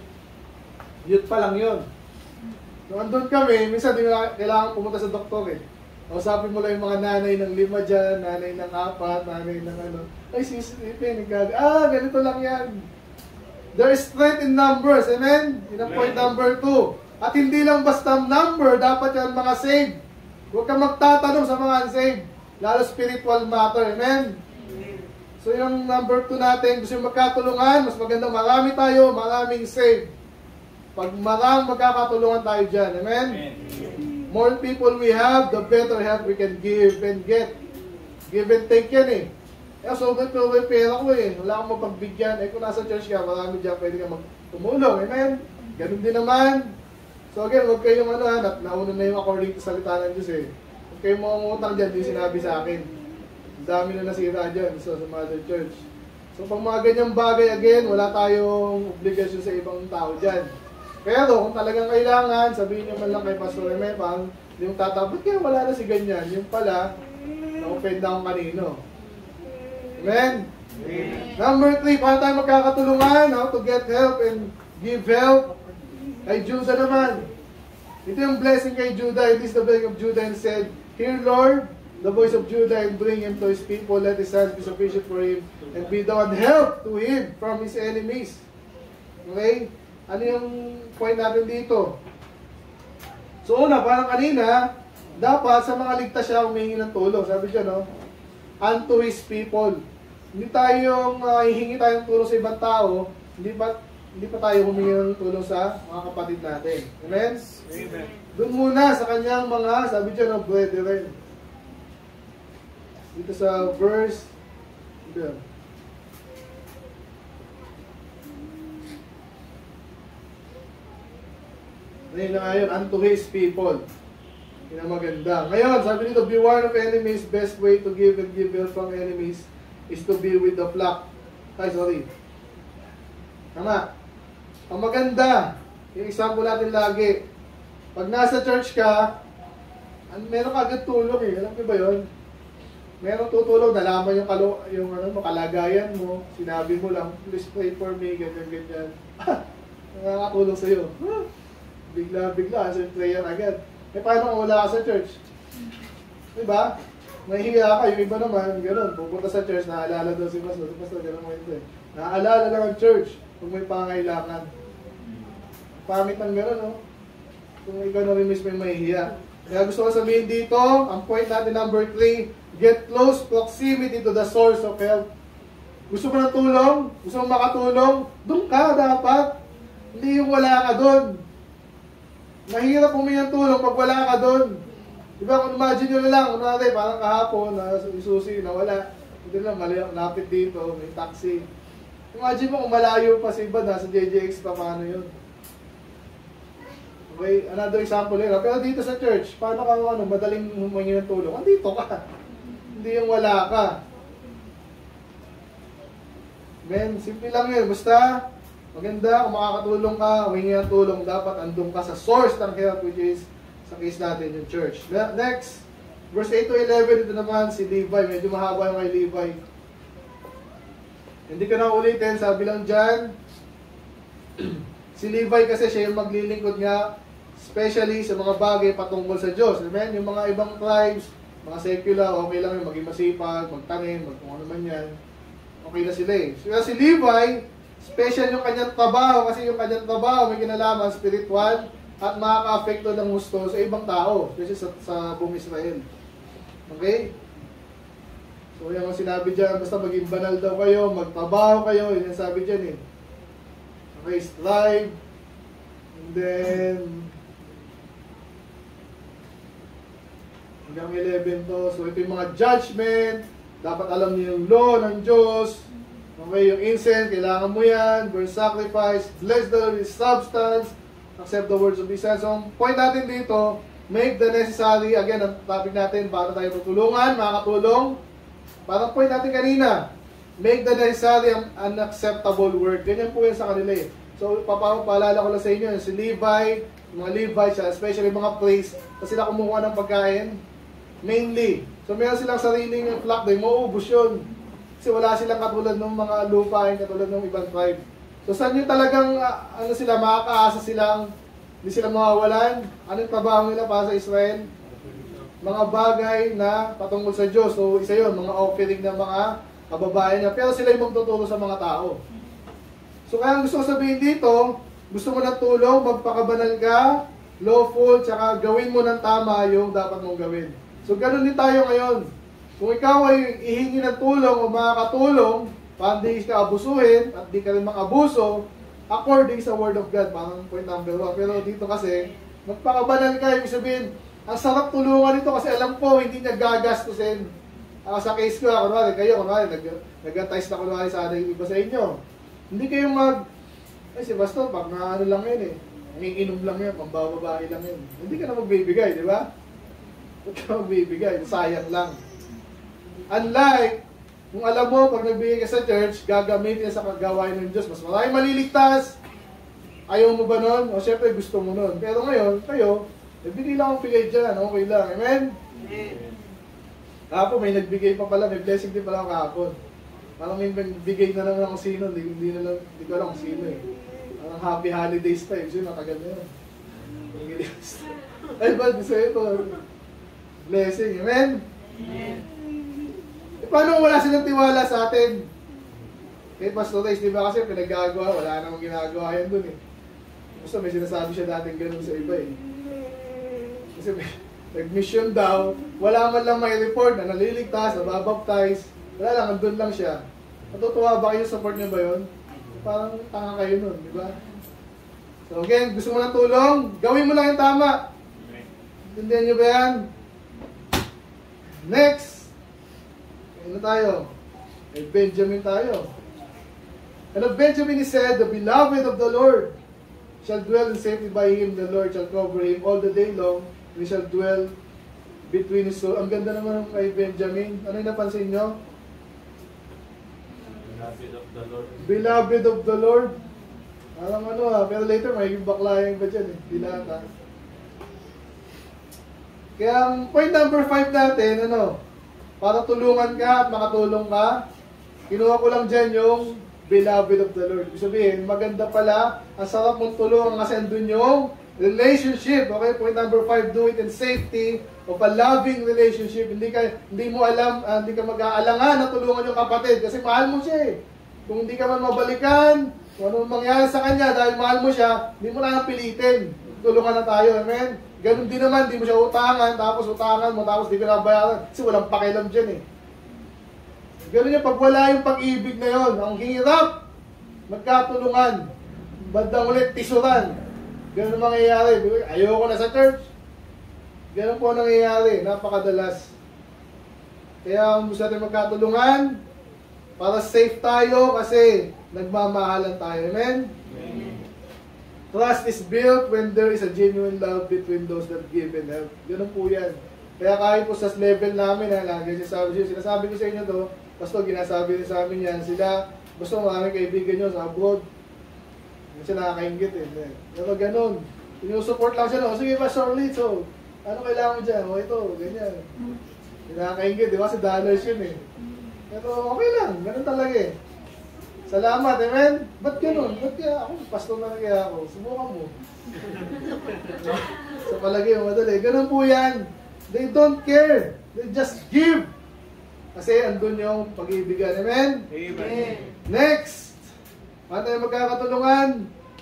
Youth pa lang yun. Nung andun kami, minsan di mo kailangan pumunta sa doktor eh. Kausapin mo lang yung mga nanay ng lima dyan, nanay ng apat, nanay ng ano. Ay, sisipin, nagkali. Ah, ganito lang yan. There is strength in numbers. Amen? Yun ang point number two. At hindi lang basta number, dapat yan mga saved. Huwag kang magtatanong sa mga unsaved. Lalo spiritual matter. Amen? So yung number two natin, gusto yung magkatulungan, mas maganda marami tayo, maraming saved. Pag maraming magkakatulungan tayo dyan. Amen? More people we have, the better help we can give and get. Give and take yan eh. Eh, so, pero may pera ko eh. Wala akong mapagbigyan. Eh, kung nasa church ka, marami dyan pwede ka magtumulong. Amen? Ganun din naman. So, again, huwag kayong ano ha, nauna na yung according to salita ng Diyos eh. Huwag kayong mangungutang dyan, di sinabi sa akin. Ang dami na nasira dyan so, sa mother church. So, pag mga ganyang bagay, again, wala tayong obligasyon sa ibang tao dyan. Pero, kung talagang kailangan, sabihin nyo man lang kay Pastor Reme, parang yung tatabot kaya wala na si ganyan. Yung pala, na-offend akong kanino. Amen? Amen? Number three, paano tayo magkakatulungan? How to get help and give help? Kay Judah naman. Ito yung blessing kay Judah. It is the blessing of Judah and said, Hear, Lord, the voice of Judah and bring him to his people. Let his hands be sufficient for him and be thou an help to him from his enemies. Okay? Ano yung point natin dito? So una, parang kanina, dapat sa mga ligtas siya humingi ng tulong. Sabi siya, no? Unto his people. Hindi tayong uh, hihingi tayong tulong sa ibang tao, hindi pa, hindi pa tayo humingi ng tulong sa mga kapatid natin. Amen? Amen. Doon muna sa kanyang mga, sabi siya, no, brethren. Dito sa verse, dito. Ngayon na ngayon, unto his people. Yun ang maganda. Ngayon, sabi dito, be warned of enemies, best way to give and give help from enemies is to be with the flock. Ay, sorry. Tama. Ang maganda, yung example natin lagi, pag nasa church ka, meron ka agad tulong eh. Alam mo ba yun? Meron tutulong, nalaman yung, kalo, yung ano, kalagayan mo, sinabi mo lang, please pray for me, ganyan, ganyan. Nakakatulong sa'yo. Huh? Bigla, bigla, answer prayer agad. Eh, paano kung wala ka sa church? Diba? Nahihiya ka, yung iba naman, gano'n. Pupunta sa church, naaalala daw si Pastor. Si Pastor, gano'n mo ito eh. Naaalala lang ang church kung may pangailangan. Pangit ng gano'n, no? Kung ikaw na rin mismo yung mahihiya. Kaya gusto ko sabihin dito, ang point natin number three, get close proximity to the source of help. Gusto mo ng tulong? Gusto mo makatulong? Doon ka dapat. Hindi yung wala ka doon. Mahirap humingi ng tulong pag wala ka doon. Diba, kung imagine nyo na lang, kunwari, parang kahapon, na isusi, nawala. Hindi lang, malapit dito, may taxi. Imagine mo kung malayo pa si iba, nasa J J X pa, paano yun? Okay, another example yun. Pero dito sa church, paano ka ano, madaling humingi ng tulong? Andito ka. Hindi yung wala ka. Men, simple lang yun. Basta, maganda, kung makakatulong ka, humingi ng tulong, dapat andun ka sa source ng help, which is, sa case natin, yung church. Next, verse eight to eleven, ito naman si Levi. Medyo mahaba yung kay Levi. Hindi ko na ulitin, sabi lang dyan, si Levi kasi siya yung maglilingkod nga, especially sa mga bagay patungkol sa Diyos. Amen? Yung mga ibang tribes, mga secular, okay lang yung maging masipag, magtanim, mag kung ano man yan. Okay na sila eh. So si Levi, special yung kanyang trabaho kasi yung kanyang trabaho may kinalaman spiritual at makaka-apekto ng gusto sa ibang tao, especially sa, sa buong Israel. Okay? So yan ang sinabi dyan, basta maging banal daw kayo, magtrabaho kayo, yun yung sabi dyan eh. Okay, strive, and then hanggang eleven to. So ito yung mga judgment, dapat alam niyo yung law ng Diyos. Okay, yung incense, kailangan mo yan, burn sacrifice, bless the Lord with substance, accept the words of His son. So ang point natin dito, make the necessary, again, ang topic natin, paano tayo tutulungan, makakatulong. Parang point natin kanina, make the necessary and unacceptable work. Ganyan po yan sa kanila eh. So, papapaalala ko lang sa inyo, si Levi, mga Levites, especially mga priests, kasi sila kumuha ng pagkain, mainly. So, meron silang sariling flock, dahil mauubos yun. Kasi wala silang katulad ng mga lupain, katulad ng ibang tribe. So, saan yung talagang, uh, ano sila, makakaasa silang, hindi sila mawawalan? Anong trabaho nila para sa Israel? Mga bagay na patungkol sa Diyos. So, isa yun, mga offering ng mga kababayan niya. Pero sila yung magtuturo sa mga tao. So, kaya gusto ko sabihin dito, gusto mo ng tulong, magpakabanal ka, lawful, tsaka gawin mo ng tama yung dapat mong gawin. So, ganun din tayo ngayon. Kung ikaw ay ihingi ng tulong o makakatulong, para hindi ka abusuhin at di ka rin makabuso, according sa Word of God, parang point number one. Pero dito kasi, magpakabanal ka, ibig sabihin, ang sarap tulungan nito kasi alam ko, hindi niya gagastusin. Uh, sa case ko, kunwari, kayo, kunwari, nag-atize na kunwari sa ating iba sa inyo. Hindi kayo mag, ay si Pastor, pag na ano lang yun eh, nangiinom lang yan, pambababae lang yun. Hindi ka na magbibigay, di ba? Hindi ka magbibigay, sayang lang. Unlike, kung alam mo, pag nagbigay ka sa church, gagamitin sa kagawain ng Diyos, mas maraming maliligtas. Ayaw mo ba nun? O syempre gusto mo nun. Pero ngayon, kayo, nagbigay lang akong bigay dyan, okay lang. Amen? Amen. Kahapon, may nagbigay pa pala, may blessing din pala ako kahapon. Parang may nagbigay na naman ako sino, hindi, hindi, na lang, hindi ko alam kung sino eh. Parang happy holidays pa eh, kasi matagal na yun. Ay, ba't gusto ito? Blessing, amen? Amen. E paano wala silang tiwala sa atin? Eh, Pastor Rice, di ba kasi pinagagawa, wala namang ginagawa yan dun eh. Basta may sinasabi siya dating ganun sa iba eh. Kasi may, nag-mission daw, wala man lang may report na naliligtas, nababaptize, wala lang, andun lang siya. Natutuwa ba kayo, support niyo ba yun? Parang tanga kayo nun, di ba? So again, gusto mo ng tulong, gawin mo lang yung tama. Intindihan niyo ba yan? Next! Ano tayo? May Benjamin tayo. And of Benjamin he said, the beloved of the Lord shall dwell in safety by him, the Lord shall cover him all the day long, we shall dwell between his soul. Ang ganda naman ng kay Benjamin. Ano yung napansin nyo? Beloved of the Lord. Beloved of the Lord. Parang ano ha, pero later may baklayang ba dyan eh. Dilata. Kaya ang point number five natin, ano, para tulungan ka at makatulong ka, kinuha ko lang dyan yung beloved of the Lord. Ibig sabihin, maganda pala, ang sarap mong tulungan kasi andun yung relationship. Okay, point number five, do it in safety of a loving relationship. Hindi ka, hindi mo alam, uh, hindi ka mag-aalangan na tulungan yung kapatid kasi mahal mo siya eh. Kung hindi ka man mabalikan, kung ano mangyari sa kanya dahil mahal mo siya, hindi mo na pilitin. Tulungan na tayo, amen? Ganun din naman, hindi mo siya utangan, tapos utangan mo, tapos di ka na bayaran. Kasi walang pakialam dyan eh. Ganun yung pag wala yung pag-ibig na yon, ang hirap, magkatulungan, bandang ulit, tisuran. Ganun ang mangyayari. Ayoko na sa church. Ganun po ang nangyayari, napakadalas. Kaya gusto natin magkatulungan, para safe tayo kasi nagmamahalan tayo. Amen? Amen. Trust is built when there is a genuine love between those that give and help. Ganun po yan. Kaya kahit po sa level namin, ha, lagi sinasabi, sinasabi ko sa inyo to, Pastor, ginasabi rin sa amin yan, sila, gusto maraming kaibigan nyo sa abroad. Hindi siya nakakaingit eh. Pero ganun. Sinusupport lang siya, no? Sige, Pastor Lee, so, ano kailangan mo dyan? O ito, ganyan. Hindi nakakaingit, di ba? Sa dollars yun eh. Pero okay lang, ganun talaga eh. Salamat, amen? Ba't ganun? Ba't kaya ako? Pastor na kaya ako. Subukan mo. Sa palagay mo, madali. Ganun po yan. They don't care. They just give. Kasi andun yung pag-ibigan. Amen? Amen. Next. Paano tayo magkakatulungan?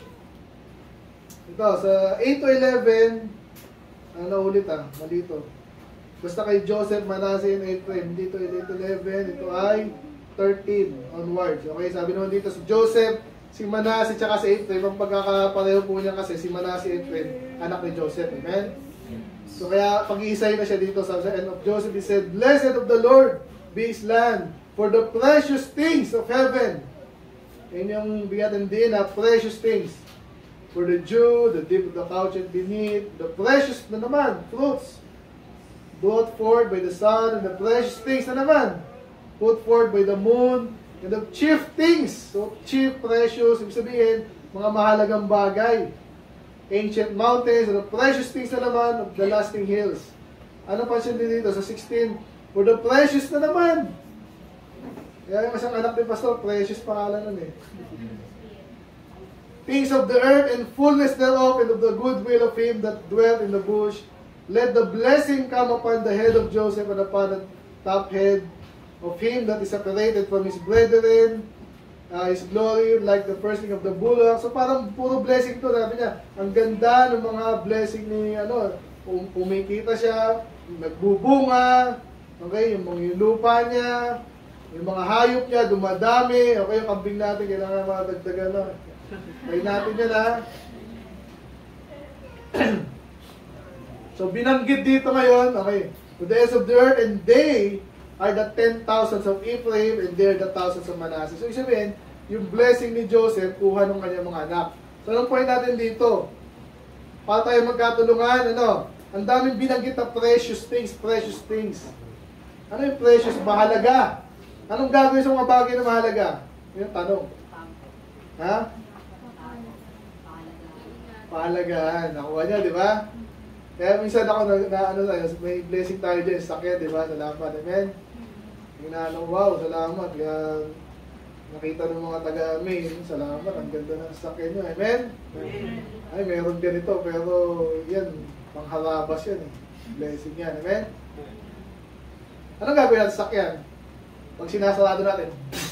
Ito, sa eight to eleven, ano ulit ah, malito. Basta kay Joseph, Manasseh, and Ephraim. Dito, eight to eleven, ito ay thirteen onwards. Okay, sabi naman dito si Joseph, si Manasseh, tsaka si Ephraim. Ang pagkakapareho po niya kasi si Manasseh, Ephraim, anak ni Joseph. Amen? So kaya pag-iisay na siya dito sa end of Joseph, he said, "Blessed of the Lord be his land, for the precious things of heaven." Yan yung bigatan din na precious things. For the dew, the deep of the couch and beneath, the precious na naman, fruits, brought forth by the sun, and the precious things na naman, put forth by the moon, and the chief things. So, chief, precious, ibig sabihin, mga mahalagang bagay. Ancient mountains, and the precious things na naman of the lasting hills. Ano pa siya din dito sa sixteen? For the precious na naman. Kaya yung isang anak ni Pastor, precious pangalan nun eh. Things of the earth and fullness thereof, and of the goodwill of him that dwelt in the bush. Let the blessing come upon the head of Joseph and upon the top head of him that is separated from his brethren, uh, his glory like the bursting of the bullock. So parang puro blessing to, sabi niya. Ang ganda ng mga blessing ni, ano, um, pumikita siya, nagbubunga, okay, yung mga lupa niya, yung mga hayop niya, dumadami, okay, yung kambing natin, kailangan mga dagdagan na. Kaya natin yan ha. So binanggit dito ngayon, okay, to the ends of the earth, and they are the ten thousands of Ephraim, and they are the thousands of Manasseh. So isabihin, yung blessing ni Joseph, kuha ng kanyang mga anak. So anong point natin dito? Para tayo magkatulungan, ano? Ang daming binanggit na precious things, precious things. Ano yung precious? Mahalaga. Anong gagawin sa mga bagay na mahalaga? Yung tanong. Ha? Pahalagaan. Nakuha niya, di ba? Kaya minsan ako na, na ano tayo, may blessing tayo dyan, sakya, di ba? Salamat, amen? Yung na, ano, wow, salamat. Kaya nakita ng mga taga-May, salamat, ang ganda ng sakya nyo, amen? Ay, meron ganito, pero yan, pangharabas yan eh. Blessing yan, amen? Anong gagawin natin sa sakyan? Pag sinasarado natin,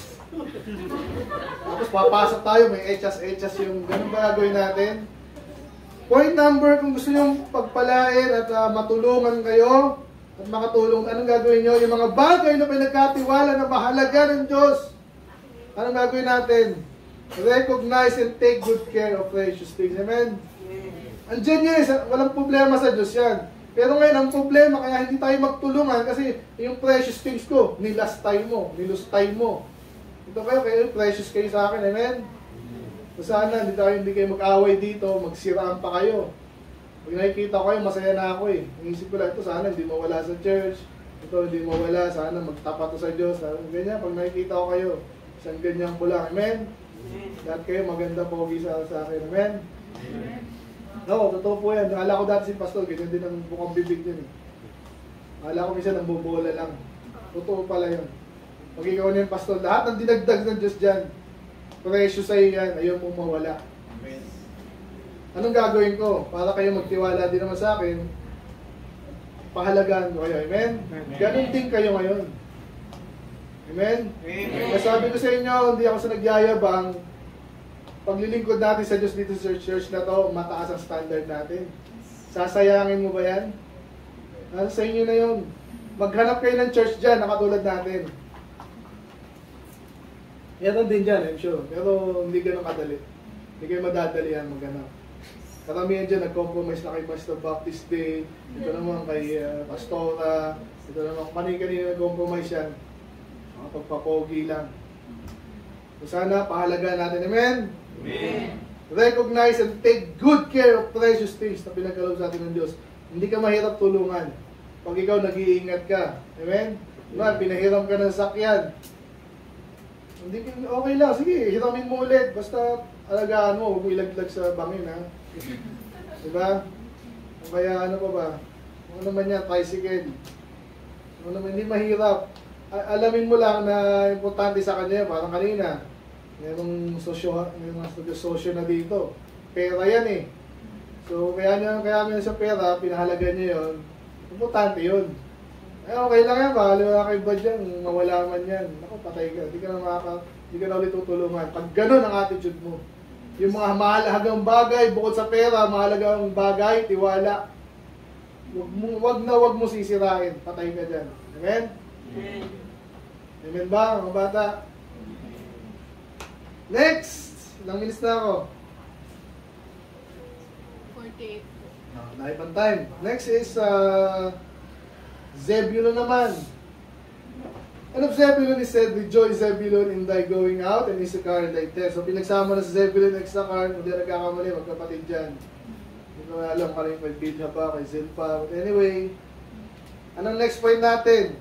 tapos papasok tayo, may echas-echas yung ganun ba gagawin natin? Point number, kung gusto nyo pagpalain at uh, matulungan kayo at makatulong, anong gagawin nyo? Yung mga bagay na pinagkatiwala na mahalaga ng Diyos, anong gagawin natin? Recognize and take good care of precious things. Amen? Andiyan yan, walang problema sa Diyos yan. Pero ngayon, ang problema, kaya hindi tayo magtulungan kasi yung precious things ko, nilastay mo, nilustay mo. Ito kayo, kayo precious kayo sa akin, amen? So sana, hindi tayo, hindi kayo mag-away dito, magsiraan pa kayo. Pag nakikita ko kayo, masaya na ako eh. Iisip ko lang, ito sana hindi mawala sa church, ito hindi mawala, sana magtapat to sa Diyos. Sana, ganyan, pag nakikita ko kayo, isang ganyan ko lang, amen? Lahat kayo maganda pogi sa, sa akin, amen? Amen. No, totoo po yan. Akala ko dati si Pastor, ganyan din ang bukang bibig din eh. Akala ko minsan ang bubola lang. Totoo pala yun. Pag ikaw na yung Pastor, lahat ng dinagdag ng Diyos dyan, precious sa'yo yan, ayaw mong mawala. Amen. Anong gagawin ko? Para kayo magtiwala din naman sa akin, pahalagaan ko kayo. Amen? Amen. Ganon din kayo ngayon. Amen? Amen. Nasabi ko sa inyo, hindi ako sa nagyayabang, paglilingkod natin sa Diyos dito sa church na to, mataas ang standard natin. Sasayangin mo ba yan? Nasa sa inyo na yun. Maghanap kayo ng church dyan na katulad natin. Meron din dyan, I'm sure. Pero hindi ganun kadali. Hindi kayo madadalihan maghanap. Karamihan dyan, nag-compromise na kay Pastor Baptist Day. Ito naman kay uh, Pastora. Ito naman, kanina nag-compromise yan. Mga pagpapogi lang. So sana, pahalagaan natin. Amen? Amen. recognize and take good care of precious things na pinagkaloob sa atin ng Diyos. Hindi ka mahirap tulungan pag ikaw nag-iingat ka. Amen? Diba, pinahiram ka ng sakyan. Hindi, okay lang, sige, hiramin mo ulit. Basta alagaan mo, huwag mo ilaglag sa bangin, ha? Diba? O kaya ano pa ba? Ano naman yan, tricycle. Ano naman, hindi mahirap. A alamin mo lang na importante sa kanya, parang kanina. Merong sosyo, merong sosyo na dito. Pera yan eh. So, kaya niya, kaya niya sa pera, pinahalagan niya yun. Importante yun. Eh, okay lang yan, baka wala kayo ba dyan, mawala man yan. Ako, patay ka. Hindi ka na makaka, hindi ka na ulit tutulungan. Pag ganun ang attitude mo, yung mga mahalagang bagay, bukod sa pera, mahalagang bagay, tiwala. Wag, mo, wag na wag mo sisirain. Patay ka dyan. Amen? Amen. Amen ba, mga bata? Next! Ilang minutes na ako? forty-eight. Ah, naipang time. Next is, uh, Zebulun naman. And of Zebulun is said, rejoice Zebulun in thy going out, and Issachar in thy test. So pinagsama na sa Zebulun at Issachar, hindi nagkakamali, magkapatid dyan. Hindi ko alam kung yung kay Bilha pa, kay Zilpa. But anyway, anong next point natin?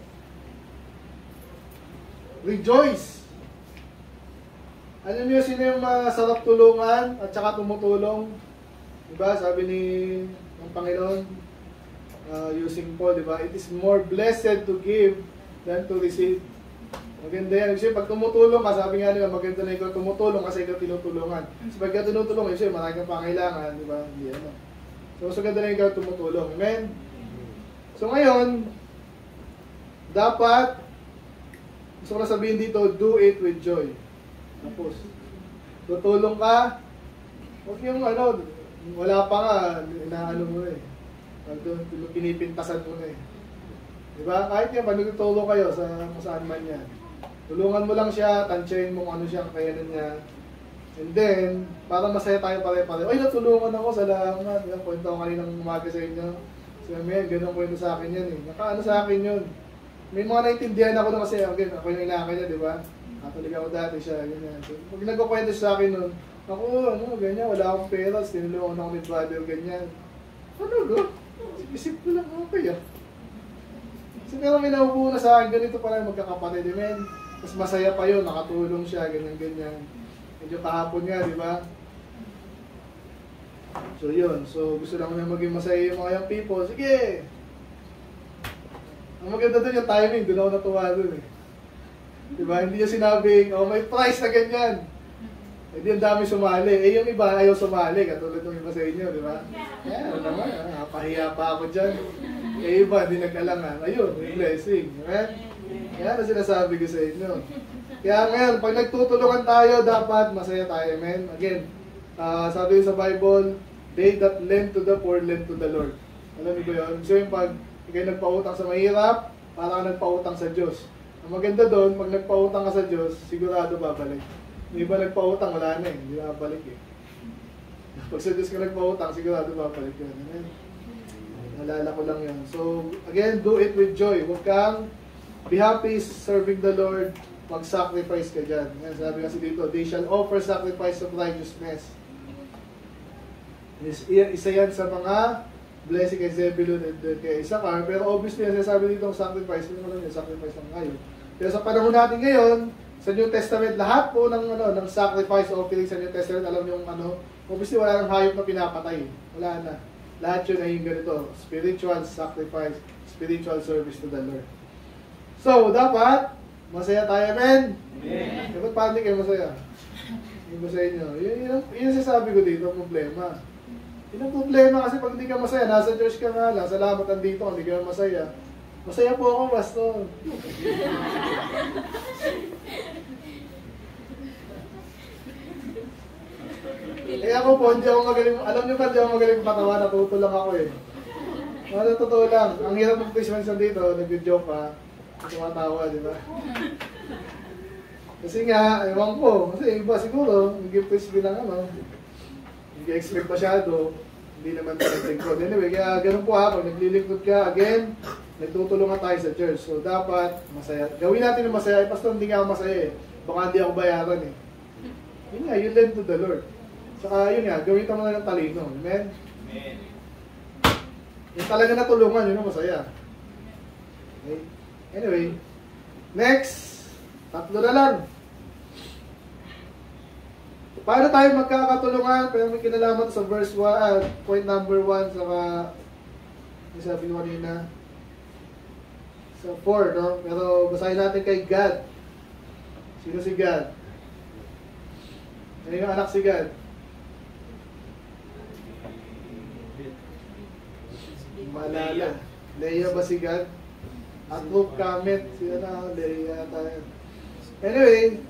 Rejoice. Alam niyo sino yung masarap tulungan at saka tumutulong? Diba? Sabi ni ng Panginoon, Uh, using Paul, di ba? It is more blessed to give than to receive. Maganda yan. Kasi pag tumutulong ka, sabi nga nila, maganda na ikaw tumutulong kasi ikaw tinutulungan. So pag ikaw tinutulong, kasi marami kang pangailangan, di ba? Hindi ano. So, so ganda na ikaw tumutulong. Amen? So ngayon, dapat, gusto ko na sabihin dito, do it with joy. Tapos, tutulong ka, huwag yung ano, wala pa nga, inaano mo eh. Doon, pinipintasan mo na eh. Diba? Kahit yan, pag nagtutulong kayo sa kung saan man yan. Tulungan mo lang siya, tansyahin mo kung ano siya, kakayanan niya. And then, para masaya tayo pare-pare. Ay, natulungan ako, salamat. Yan, kwento ko kaninang umaga sa inyo. So, may ganun kwento sa akin yan eh. Nakaano sa akin yun. May mga naintindihan ako na kasi, again, ako yung ilaka niya, diba? Katulig ako dati siya, ganyan. So, pag nagkukwento siya sa akin nun, ako, ano, ganyan, wala akong pera, tinulungan ako ni brother, ganyan. Ano, go? Isip ko lang, okay ah. Kasi pero may naupo na sa akin, ganito pala yung magkakapatid, amen? Mas masaya pa yun, nakatulong siya, ganyan-ganyan. Medyo kahapon nga, di ba? So yun, so gusto lang namin maging masaya yung mga young people, sige! Ang maganda dun yung timing, dun ako natuwa dun eh. Di ba? Hindi niya sinabing, oh may price na ganyan. Eh di ang dami sumali. Eh yung iba ayaw sumali, katulad ng iba sa inyo, di ba? Eh ano naman, napahiya pa ako dyan. Eh iba, di nag-alangan. Ayun, may blessing. Amen? Kaya na sinasabi ko sa inyo. Kaya ngayon, pag nagtutulungan tayo, dapat masaya tayo. Amen? Again, uh, sabi sa Bible, they that lend to the poor, lend to the Lord. Alam niyo ba yun? So yung pag ikaw nagpautang sa mahirap, para ka nagpautang sa Diyos. Ang maganda doon, pag nagpautang ka sa Diyos, sigurado babalik. May iba nagpautang, wala na eh. Hindi nakabalik eh. Pag sa Diyos ka nagpautang, sigurado babalik yun. Amen? Nalala ko lang yun. So, again, do it with joy. Huwag kang be happy serving the Lord. Mag-sacrifice ka dyan. Yan, sabi kasi dito, they shall offer sacrifice of righteousness. Isa yan sa mga blessing kay Zebulun and kay Issachar. Pero obviously, sabi dito ang sacrifice. Hindi mo lang yung sacrifice ng ngayon. Pero sa panahon natin ngayon, sa New Testament, lahat po ng ano ng sacrifice offering sa New Testament, alam niyo yung ano, obviously wala nang hayop na pinapatay. Wala na. Lahat yun ay yung ganito, spiritual sacrifice, spiritual service to the Lord. So, dapat, masaya tayo, amen? Amen. Dapat paano kayo masaya? Yung ba sa inyo? Yun, yun, yun yung sasabi ko dito, problema. Yun ang problema kasi pag hindi ka masaya, nasa church ka nga lang, salamat andito, hindi ka masaya. Masaya po ako, pastor. Eh ako po, hindi ako magaling, alam niyo ba, hindi ako magaling patawa, natuto lang ako eh. Ano, totoo lang. Ang hirap ng placements dito, nag-joke ka, tumatawa, di ba? Kasi nga, ewan ko, kasi iba siguro, nag-place din lang ano, hindi expect masyado, hindi naman tayo-lingkod. Anyway, kaya ganun po ha, pag naglilingkod ka, again, nagtutulungan tayo sa church. So dapat, masaya. Gawin natin yung masaya. Eh, pastor, hindi nga ako masaya eh. Baka hindi ako bayaran eh. Yun nga, you lend to the Lord. Saka yun nga, gawin mo na ng talino. Amen? Amen. Yung talaga natulungan, yun ang masaya. Okay? Anyway, next, tatlo na lang. Paano tayo magkakatulungan? Pero may kinalaman sa verse one, ah, point number one, saka, yung sabi ko kanina, sa four, no? Pero basahin natin kay God. Sino si God? Ano yung anak si God? Malala. Leia ba si God? At Luke comment. Sino na? Leia tayo. Anyway,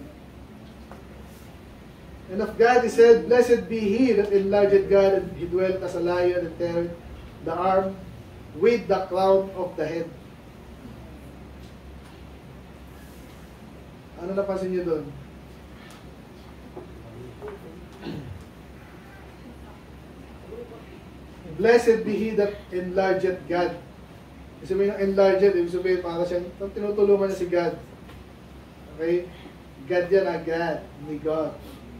and of God he said, blessed be he that enlarged God, and he dwelt as a lion and teared the arm with the crown of the head. Ano napansin niyo doon? Blessed be he that enlarged God. Ibig sabihin ng enlarged, ibig sabihin para siyang tinutulungan niya si God. Okay? God yan ah, God. Ni God.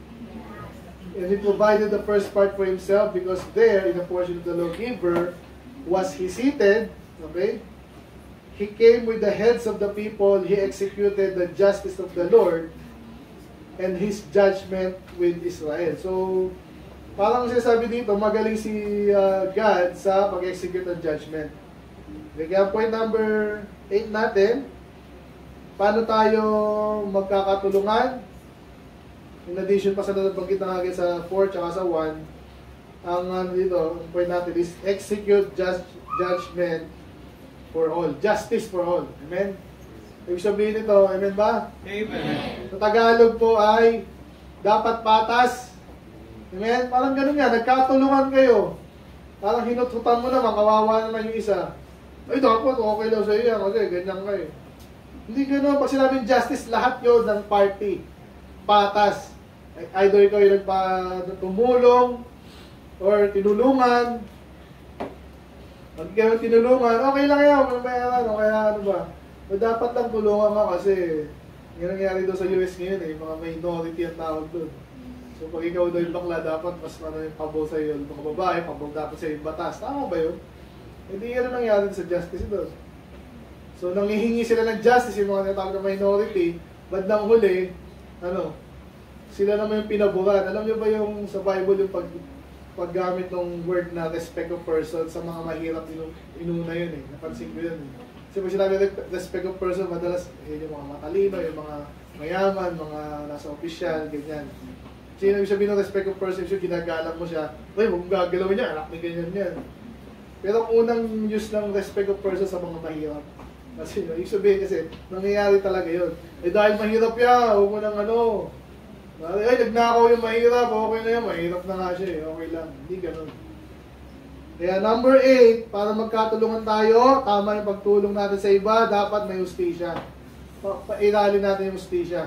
And he provided the first part for himself because there, in the portion of the lawgiver, was he seated. Okay? He came with the heads of the people. He executed the justice of the Lord and his judgment with Israel. So, parang sinasabi dito, magaling si uh, God sa pag-execute ng judgment. Okay, kaya point number eight natin, paano tayo magkakatulungan? In addition pa sa nabanggit na agad sa four tsaka sa one, ang ano dito, point natin is execute just judgment for all. Justice for all. Amen? Ibig sabihin nito, amen ba? Amen. Sa Tagalog po ay dapat patas. Amen? Parang ganun nga, nagkatulungan kayo. Parang hinututan mo naman, kawawa naman yung isa. Ay, dapat okay daw sa iyo kasi ganyan kayo. Hindi ganun. Pag sinabing justice, lahat yun ng party. Patas. Either ikaw yung nagpa-tumulong or tinulungan. Pag ikaw yung tinulungan, okay lang yan. Mabayaran o kaya ano ba. O dapat lang tulungan ka kasi yung nangyari doon sa U S ngayon eh, mga minority ang tawag doon. So pag ikaw doon yung bakla, dapat mas ano yung pabol sa iyo, mga babae, pabol dapat sa yung batas. Tama ba yun? Hindi yan ang nangyari sa justice doon. So nanghihingi sila ng justice yung mga natawag na minority, bandang huli, ano, sila naman yung pinaburan. Alam niyo ba yung sa Bible yung pag, paggamit ng word na respect of person sa mga mahirap inu, inuna yun eh. Napansin ko yun eh. Kasi pag sinabi respect of person, madalas eh, yung mga matalino, yung mga mayaman, mga nasa opisyal, ganyan. Kasi yung sabihin ng respect of person, yung ginagalang mo siya, ay, huwag mong gagalawin niya, anak ni ganyan yan. Pero ang unang use ng respect of person sa mga mahirap. Kasi yung sabihin kasi, nangyayari talaga yun. Eh dahil mahirap yan, huwag mo nang ano. Ay, nagnakaw yung mahirap, okay na yan, mahirap na nga siya eh, okay lang. Hindi ganun. Kaya number eight, para magkatulungan tayo, tama yung pagtulong natin sa iba, dapat may hustisya. Pa pairali natin yung hustisya.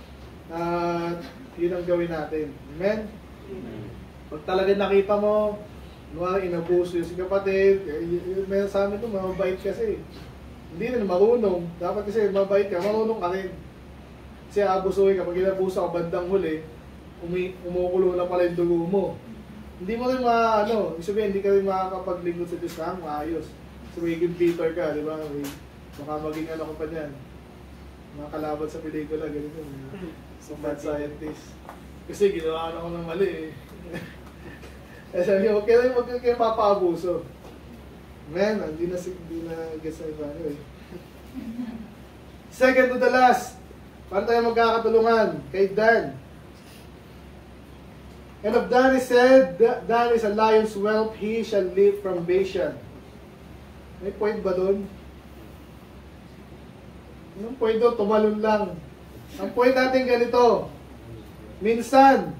At uh, yun ang gawin natin. Amen? Pag talaga nakita mo, nuwari inabuso yung si kapatid, eh, may sa amin ito, mabait kasi. Hindi na marunong. Dapat kasi mabait ka, marunong ka rin. Kasi abusuhin ka, pag inabuso ka bandang huli, umi umukulo na pala yung dugo mo. Hindi mo rin ma, ano, sabihin, hindi ka rin makakapaglingkod sa Diyos na maayos. So, magiging Peter ka, di ba? Baka maging ano ka pa niyan. Mga kalaban sa pelikula, ganito. So, bad scientist. Kasi ginawa na ako ng mali eh. Eh, sabi niyo, okay rin, huwag kayo mapaabuso. Man, hindi na, hindi na guess na iba. Anyway. Second to the last. Paano tayo magkakatulungan? Kay Dan. And of Dan he said, Dan is a lion's whelp, he shall live from Bashan. May point ba doon? Anong point doon? Tumalon lang. Ang point natin ganito. Minsan,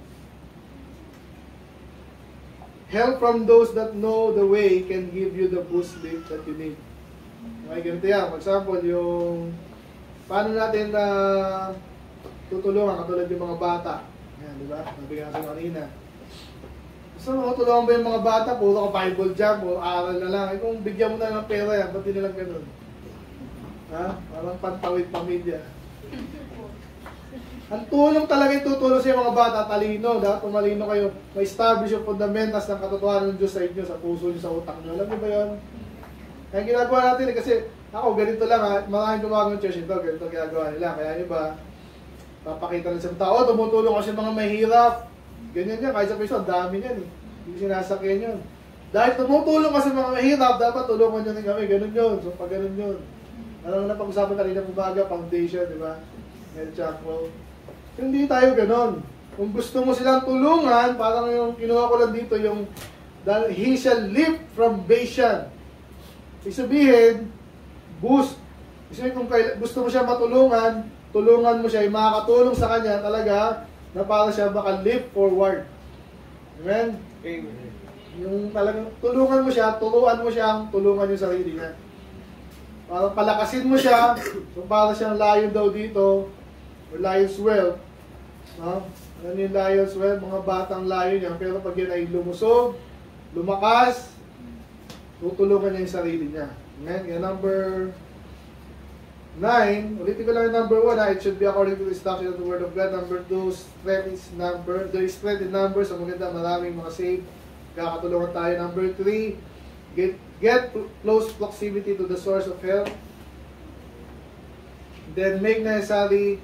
help from those that know the way can give you the boost lift that you need. Okay, ganito yan. For example, yung paano natin na uh, tutulungan, katulad yung mga bata. Yan, di ba? Nabigyan ko kanina. So, tutulungan ba yung mga bata? Puro ka Bible jam, puro aral na lang. Eh, kung bigyan mo na ng pera yan, ba't di nilang ganun? Ha? Parang pantawid pamilya. Ang tulong talaga yung tutulong sa mga bata, talino. Dapat tumalino kayo. Ma-establish yung fundamentals ng katotohanan ng Diyos sa inyo, sa puso nyo, sa utak nyo. Alam niyo ba yun? Kaya ginagawa natin eh, kasi ako, ganito lang ha. Maraming gumagawang church ito, ganito ginagawa nila. Kaya nyo ba, papakita rin sa mga tao, oh, tumutulong kasi mga mahirap. Ganyan yan, kahit sa Kristo, ang dami yan eh. Hindi sinasakyan yun. Dahil tumutulong kasi mga mahirap, dapat tulungan nyo rin kami. Ganun yun. So, pag ganun yun. Alam na pag-usapan kanina pumaga, foundation, di ba? El Chaco. Hindi tayo ganon. Kung gusto mo silang tulungan, parang yung kinuha ko lang dito, yung he shall live from Bashan. Isabihin, boost. Isabihin kung kaila, gusto mo siya matulungan, tulungan mo siya, yung makakatulong sa kanya talaga, na para siya maka-live forward. Amen? Amen. Yung talagang tulungan mo siya, turuan mo siya, tulungan yung sarili niya. Parang palakasin mo siya, kung para siyang lion daw dito, or lion's whelp. No? Ano yung lion's whelp? Mga batang lion yan. Pero pag yan ay lumusog, lumakas, tutulungan niya yung sarili niya. Amen? Yan number nine. Ulitin ko lang yung number one. Ha? It should be according to the instruction of the Word of God. Number two, strength is number. There is strength in numbers. So maganda, maraming mga saved. Kakatulungan tayo. Number three, get Get close proximity to the source of help. Then make necessary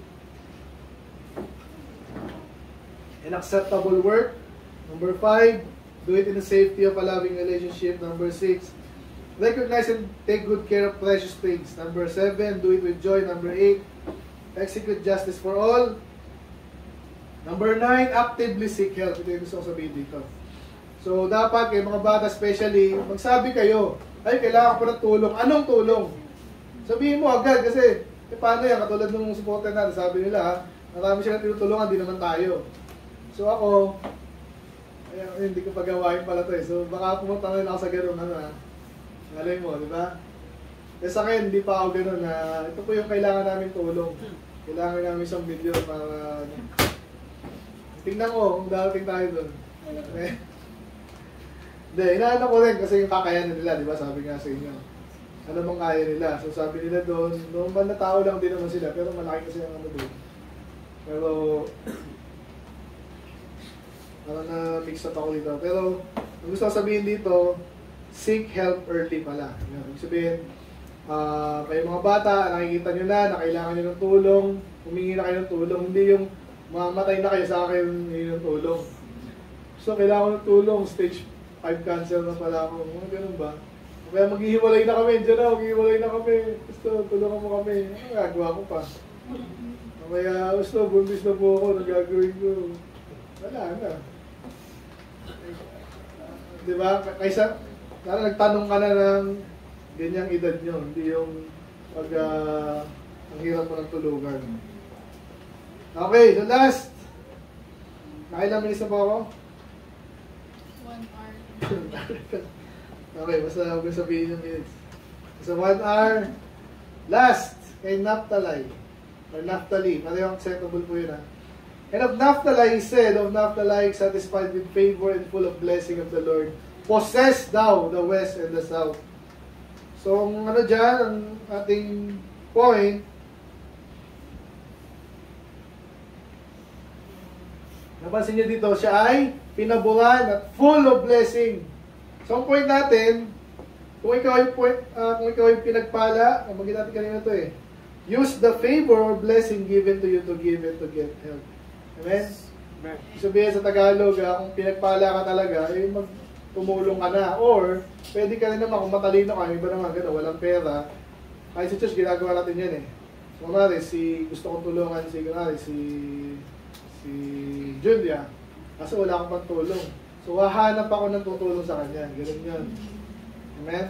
and acceptable work. Number five, do it in the safety of a loving relationship. Number six, recognize and take good care of precious things. Number seven, do it with joy. Number eight, execute justice for all. Number nine, actively seek help. Ito yung gusto ko sabihin dito. So, dapat kayo mga bata especially, magsabi kayo, ay, kailangan ko ng tulong. Anong tulong? Sabihin mo agad kasi, eh, paano yan? Katulad nung supporter natin, sabi nila, ha, marami silang tinutulungan, di naman tayo. So, ako, ay, hindi ko pagawain pala to eh. So, baka pumunta na rin ako sa ganun, ano ha. Ngalay mo, di ba? Eh, sa akin, hindi pa ako ganun na, ito po yung kailangan namin tulong. Kailangan namin isang video para, ano. Tingnan ko kung darating tayo doon. Okay? Hindi, inaano ko rin kasi yung kakayanan nila, di ba? Sabi nga sa inyo. Ano bang kaya nila? So sabi nila doon, normal na tao lang din naman sila, pero malaki kasi ang ano doon. Pero, parang na-mix up ako dito. Pero, ang gusto ko sabihin dito, seek help early pala. Ibig sabihin, uh, kayo mga bata, nakikita nyo na, na kailangan nyo ng tulong, humingi na kayo ng tulong, hindi yung mamatay na kayo sa akin, humingi ng tulong. So, kailangan ng tulong, stage five cancer na pala ako. Mga ganun ba? Kaya maghihiwalay na kami. Diyan na, maghihiwalay na kami. Gusto, tulungan mo kami. Ano gagawa ko pa? Kaya gusto, buntis na po ako. Nagagawin ko. Wala na. Di ba? Kaysa, sana nagtanong ka na ng ganyang edad nyo. Hindi yung pag uh, ang hirap mo ng tulugan. Okay, so last. Nakailang minutes na po ako? One hour. Okay, basta huwag ko sabihin yung minutes. So, one hour. Last, kay Naphtali. Or Naphtali. Parehong acceptable po yun ha. And of Naphtali, he said, of Naphtali, satisfied with favor and full of blessing of the Lord, possess thou the west and the south. So, ang ano dyan, ang ating point, napansin niyo dito, siya ay pinaburan at full of blessing. So, ang point natin, kung ikaw ay, point, uh, kung ikaw ay pinagpala, magiging natin kanina ito eh, use the favor or blessing given to you to give and to get help. Amen? Amen. Sabihin sa Tagalog, uh, kung pinagpala ka talaga, eh, magtumulong ka na. Or, pwede ka rin naman, kung matalino ka, iba naman, gano'n, walang pera. Kahit sa church, ginagawa natin yan eh. So, kunwari, si, gusto kong tulungan si, kunwari, si, si Julia, kasi wala akong pantulong. So, hahanap ako ng tutulong sa kanya. Ganun yun. Amen?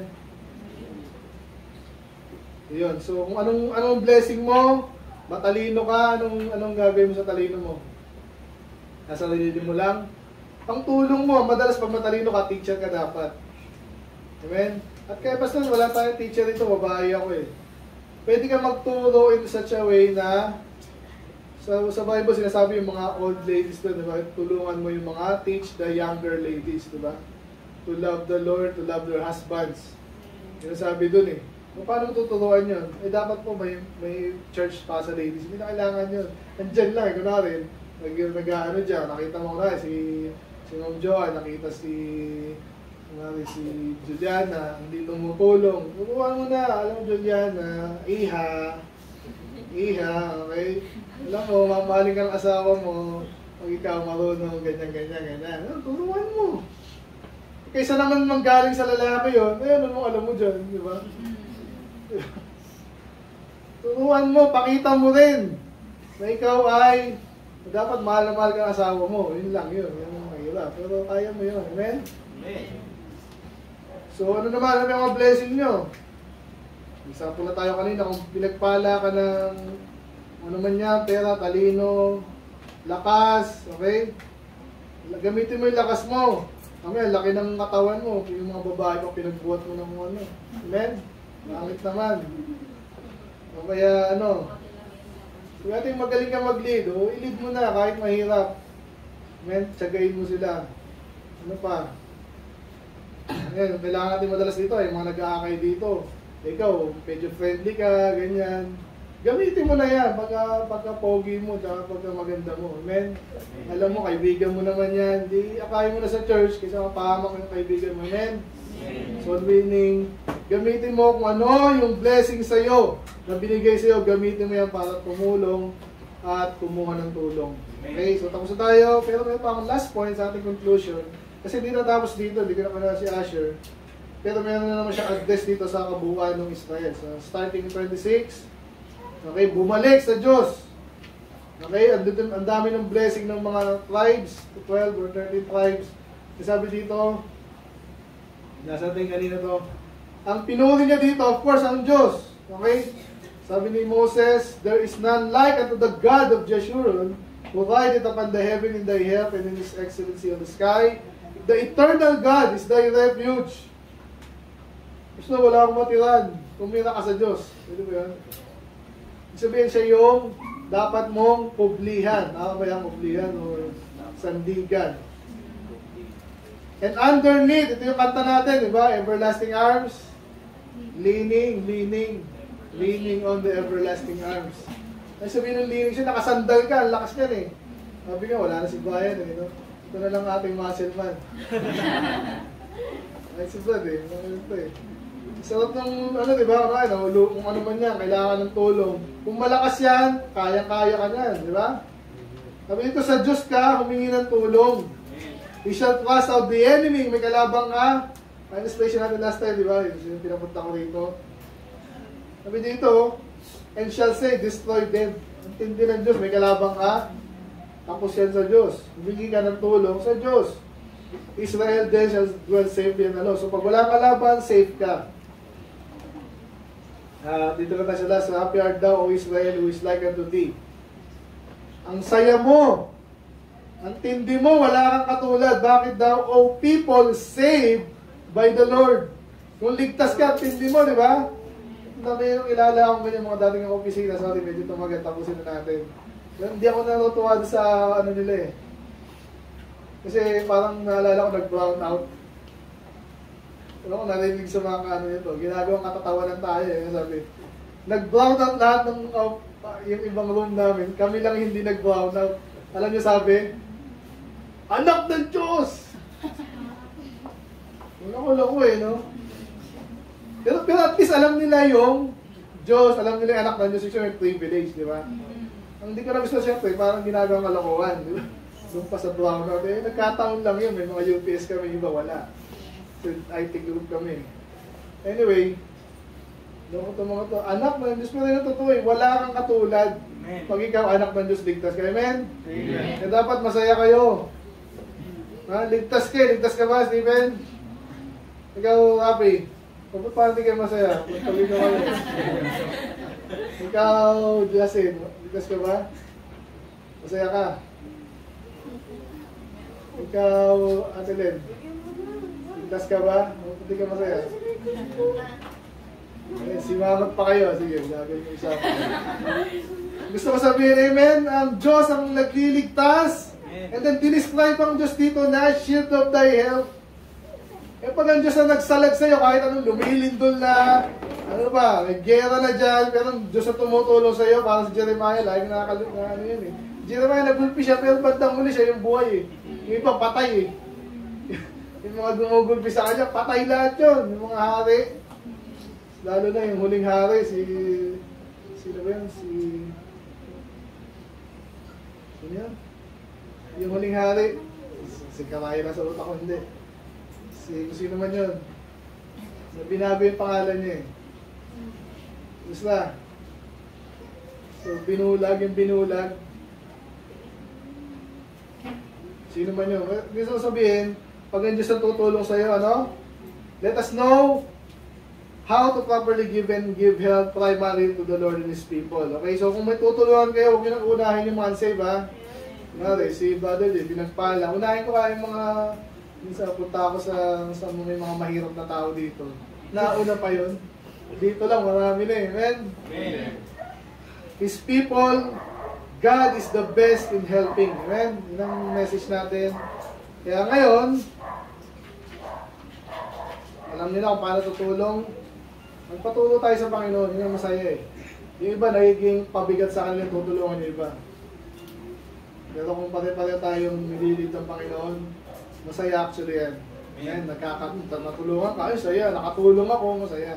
Yun. So, kung anong, anong blessing mo, matalino ka, anong, anong gagawin mo sa talino mo? Nasa sarili mo lang. Ang tulong mo, madalas pag matalino ka, teacher ka dapat. Amen? At kaya basta wala tayong teacher dito, babae ako eh. Pwede ka magturo in such a way na Sa, sa Bible, sinasabi yung mga old ladies doon, diba? Tulungan mo yung mga teach the younger ladies, diba? To love the Lord, to love their husbands. Sinasabi doon eh. Kung paano mo tuturuan yun? Eh dapat po may, may church pa sa ladies. Hindi na kailangan yun. Andyan lang, kunwari, nag-ano dyan, nakita mo na si si Ma'am Joa, nakita si kunwari si Juliana, hindi tumutulong. Turuan mo na, alam mo Juliana, iha, iha, okay? Alam mo, mamahalin ka ng asawa mo, pag ikaw marunong, ganyan, ganyan, ganyan. Turuan mo. Kaysa naman manggaling sa lalaki yun, ayun, ano mo alam mo dyan, di ba? Turuan mo, pakita mo rin na ikaw ay dapat mahal na mahal ka ng asawa mo. Yun lang yun, yun ang mahirap. Pero kaya mo yun, amen? Amen. So ano naman, ano yung mga blessing nyo? Example na tayo kanina, kung pinagpala ka ng ano man yan, pera, talino, lakas, okay? Gamitin mo yung lakas mo. Amen, laki ng katawan mo, yung mga babae mo, pinagbuhat mo ng ano. Amen? Pangit naman. O kaya ano, kung ating magaling ka mag-lead, o i-lead mo na kahit mahirap. Amen? Tsagain mo sila. Ano pa? Ayan, kailangan natin madalas dito, yung mga nag-aakay dito. Ikaw, medyo friendly ka, ganyan. Gamitin mo na yan pagka, pagka pogi mo, tsaka pagka maganda mo. Amen? Alam mo, kaibigan mo naman yan. Di akayin mo na sa church kasi mapahamak yung kaibigan mo. Amen? So meaning, gamitin mo kung ano yung blessing sa'yo na binigay sa'yo, gamitin mo yan para tumulong at kumuha ng tulong. Okay, so tapos na tayo. Pero may pa akong last point sa ating conclusion. Kasi hindi na tapos dito, hindi ko na kanila si Asher. Pero meron na naman siya address dito sa kabuuan ng Israel. So starting twenty-six, okay, bumalik sa Diyos. Okay, ang, ang dami ng blessing ng mga tribes, twelve or thirteen tribes. Kasi sabi dito, nasa ating kanina to. Ang pinuri niya dito, of course, ang Diyos. Okay? Sabi ni Moses, there is none like unto the God of Jeshurun, who rideth upon the heaven in thy help and in his excellency on the sky. The eternal God is thy refuge. Gusto, wala akong matiran. Tumira ka sa Diyos. Pwede ba yan? Sabihin siya yung dapat mong publihan. Tama ba yung publihan o sandigan? And underneath, ito yung kanta natin, di ba? Everlasting arms. Leaning, leaning. Leaning on the everlasting arms. Ay sabihin ng leaning siya, nakasandal ka, ang lakas yan eh. Sabi nga, wala na si Brian eh. No? Ito na lang ating muscle man. Ay si Brad eh. Ito eh. Sarap ng, ano di ba? Kung ano man yan, kailangan ng tulong. Kung malakas yan, kaya-kaya ka yan, di ba? Sabi dito, sa Diyos ka, humingi ng tulong. We shall cast out the enemy. May kalabang ka. Ay, na-station natin last time, di ba? Yung pinapunta ko rito. Sabi dito, and shall say, destroy them. Ang tindi ng Diyos, may kalabang ka. Tapos yan sa Diyos. Humingi ka ng tulong sa Diyos. Israel then shall dwell safely and alone. So pag wala kalaban, safe ka. Uh, dito na tayo sa last. Happy art thou, O Israel, who is like unto thee. Ang saya mo. Ang tindi mo, wala kang katulad. Bakit daw? O people saved by the Lord. Kung ligtas ka, tindi mo, di ba? Dami yung ilala akong ganyan mga dating ng opisina. Sorry, medyo tumagat. Tapusin na natin. Hindi ako natutuwa sa ano nila eh. Kasi parang naalala ko nag-brown out. Ano ko narinig sa mga ano nito. Ginagawang katatawanan tayo eh. Sabi, nag-brown out lahat ng uh, yung ibang room namin. Kami lang hindi nag-brown out. Alam niyo sabi, anak ng Diyos! Wala ko lang ko eh, no? Pero, pero at least alam nila yung Diyos, alam nila yung anak ng Diyos, yung privilege, di ba? Ang hindi ko na gusto siyempre, parang ginagawang kalokohan, di ba? Doon pa sa brownout, eh, nagkataon lang yun, may mga U P S kami, iba wala. So, I T group kami. Anyway, doon ko ito mga to, anak ng Diyos, pero yung totoo eh, wala kang katulad. Pag ikaw anak ng Diyos, ligtas kayo, amen? Amen. Kaya dapat masaya kayo. Ha? Ligtas kayo, ligtas ka ba, Stephen? Ikaw, Rafi, kapag paano di kayo masaya? Pag ikaw kayo. Ikaw, Justin, ligtas ka ba? Masaya ka? Ikaw, Ate Len, ligtas ka ba? Hindi ka masaya? Eh, simangot pa kayo. Sige, gagawin yung isa. Gusto ko sabihin, amen, ang Diyos ang nagliligtas. And then, dinescribe ang Diyos dito na shield of thy help. Eh, pag ang Diyos ang nagsalag sa'yo, kahit anong lumilindol na, Ano ba? May gera na dyan, pero ang Diyos na tumutulong sa iyo, parang si Jeremiah, lagi nakakalit na ano yun eh. Jeremiah, nagulpi siya, pero bandang huli siya yung buhay eh. Yung iba, patay eh. Yung mga gumugulpi sa kanya, patay lahat yun. Yung mga hari. Lalo na yung huling hari, si... Sino ba yun? Si... Sino yan? Yung huling hari. Si Karaya na sa utak ko, hindi. Si... Sino man yun? Binago yung pangalan niya eh. Basta. So, binulag yung binulag. Sino man yun? Gusto sabihin, pag ang Diyos ang tutulong sa iyo, ano? Let us know how to properly give and give help primarily to the Lord and His people. Okay, so kung may tutulungan kayo, huwag nyo nang unahin yung mga unsaved, ha? Kunwari, si Brother Lee, pinagpala. Unahin ko kaya yung mga, minsan punta ako sa, sa may mga mahirap na tao dito. Nauna pa yun. Dito lang, marami na eh. Amen? Amen. His people, God is the best in helping. Amen? Yun ang message natin. Kaya ngayon, alam niyo na kung paano tutulong. Magpatulo tayo sa Panginoon. Yun ang masaya eh. Yung iba nagiging pabigat sa kanila tutulungan yung iba. Pero kung pare-pare tayong nililid ng Panginoon, masaya actually yan. Ayan, nagkakatulungan, natulungan ka. Ay, saya. Nakatulong ako, masaya.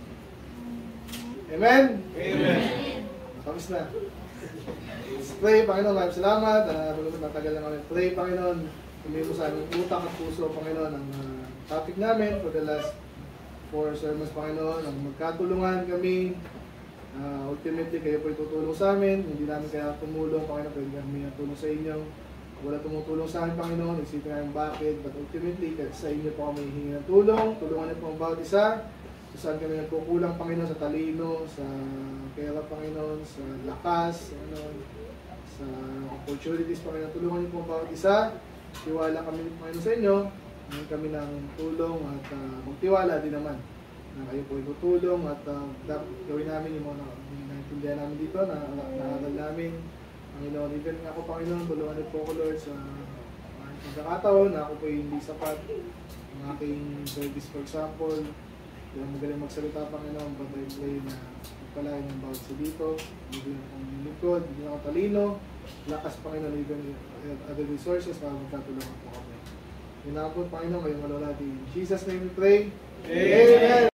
Amen? Amen. Tapos na. Let's pray, Panginoon. Maraming salamat. Uh, matagal na kami. Pray, Panginoon. Tumingin mo sa aming utak at puso, Panginoon, ang uh, topic namin for the last four sermons, Panginoon. Ang magkatulungan kami. Uh, ultimately, kayo po itutulong sa amin. Hindi namin kaya tumulong, Panginoon. Pwede kami tulong sa inyo. Wala tumutulong sa amin, Panginoon. Isipin namin bakit. But ultimately, sa inyo po kami hihingi ng tulong. Tulungan niyo po ang bawat isa. Kung saan kami nagkukulang, Panginoon, sa talino, sa pera, Panginoon, sa lakas, Panginoon, sa opportunities, Panginoon. Tulungan niyo po ang bawat isa. Tiwala kami, Panginoon, sa inyo. Ngayon kami ng tulong at uh, magtiwala din naman na kayo po itutulong at uh, gawin namin yung mga naintindihan namin dito, na naaral namin. Panginoon, even nga ako, Panginoon, tulungan niyo po ako, Lord, sa uh, pagkakataon na ako po hindi sapat ang aking service, for example. Kaya magaling magsalita, Panginoon, but I pray na pagpalain ng bawat sa dito. Hindi na akong lingkod, hindi na ako talino. Lakas, Panginoon, even other resources para magkatulungan po kami. Yun na po, Panginoon, kayong malawala din. In Jesus' name we pray. Amen. Amen.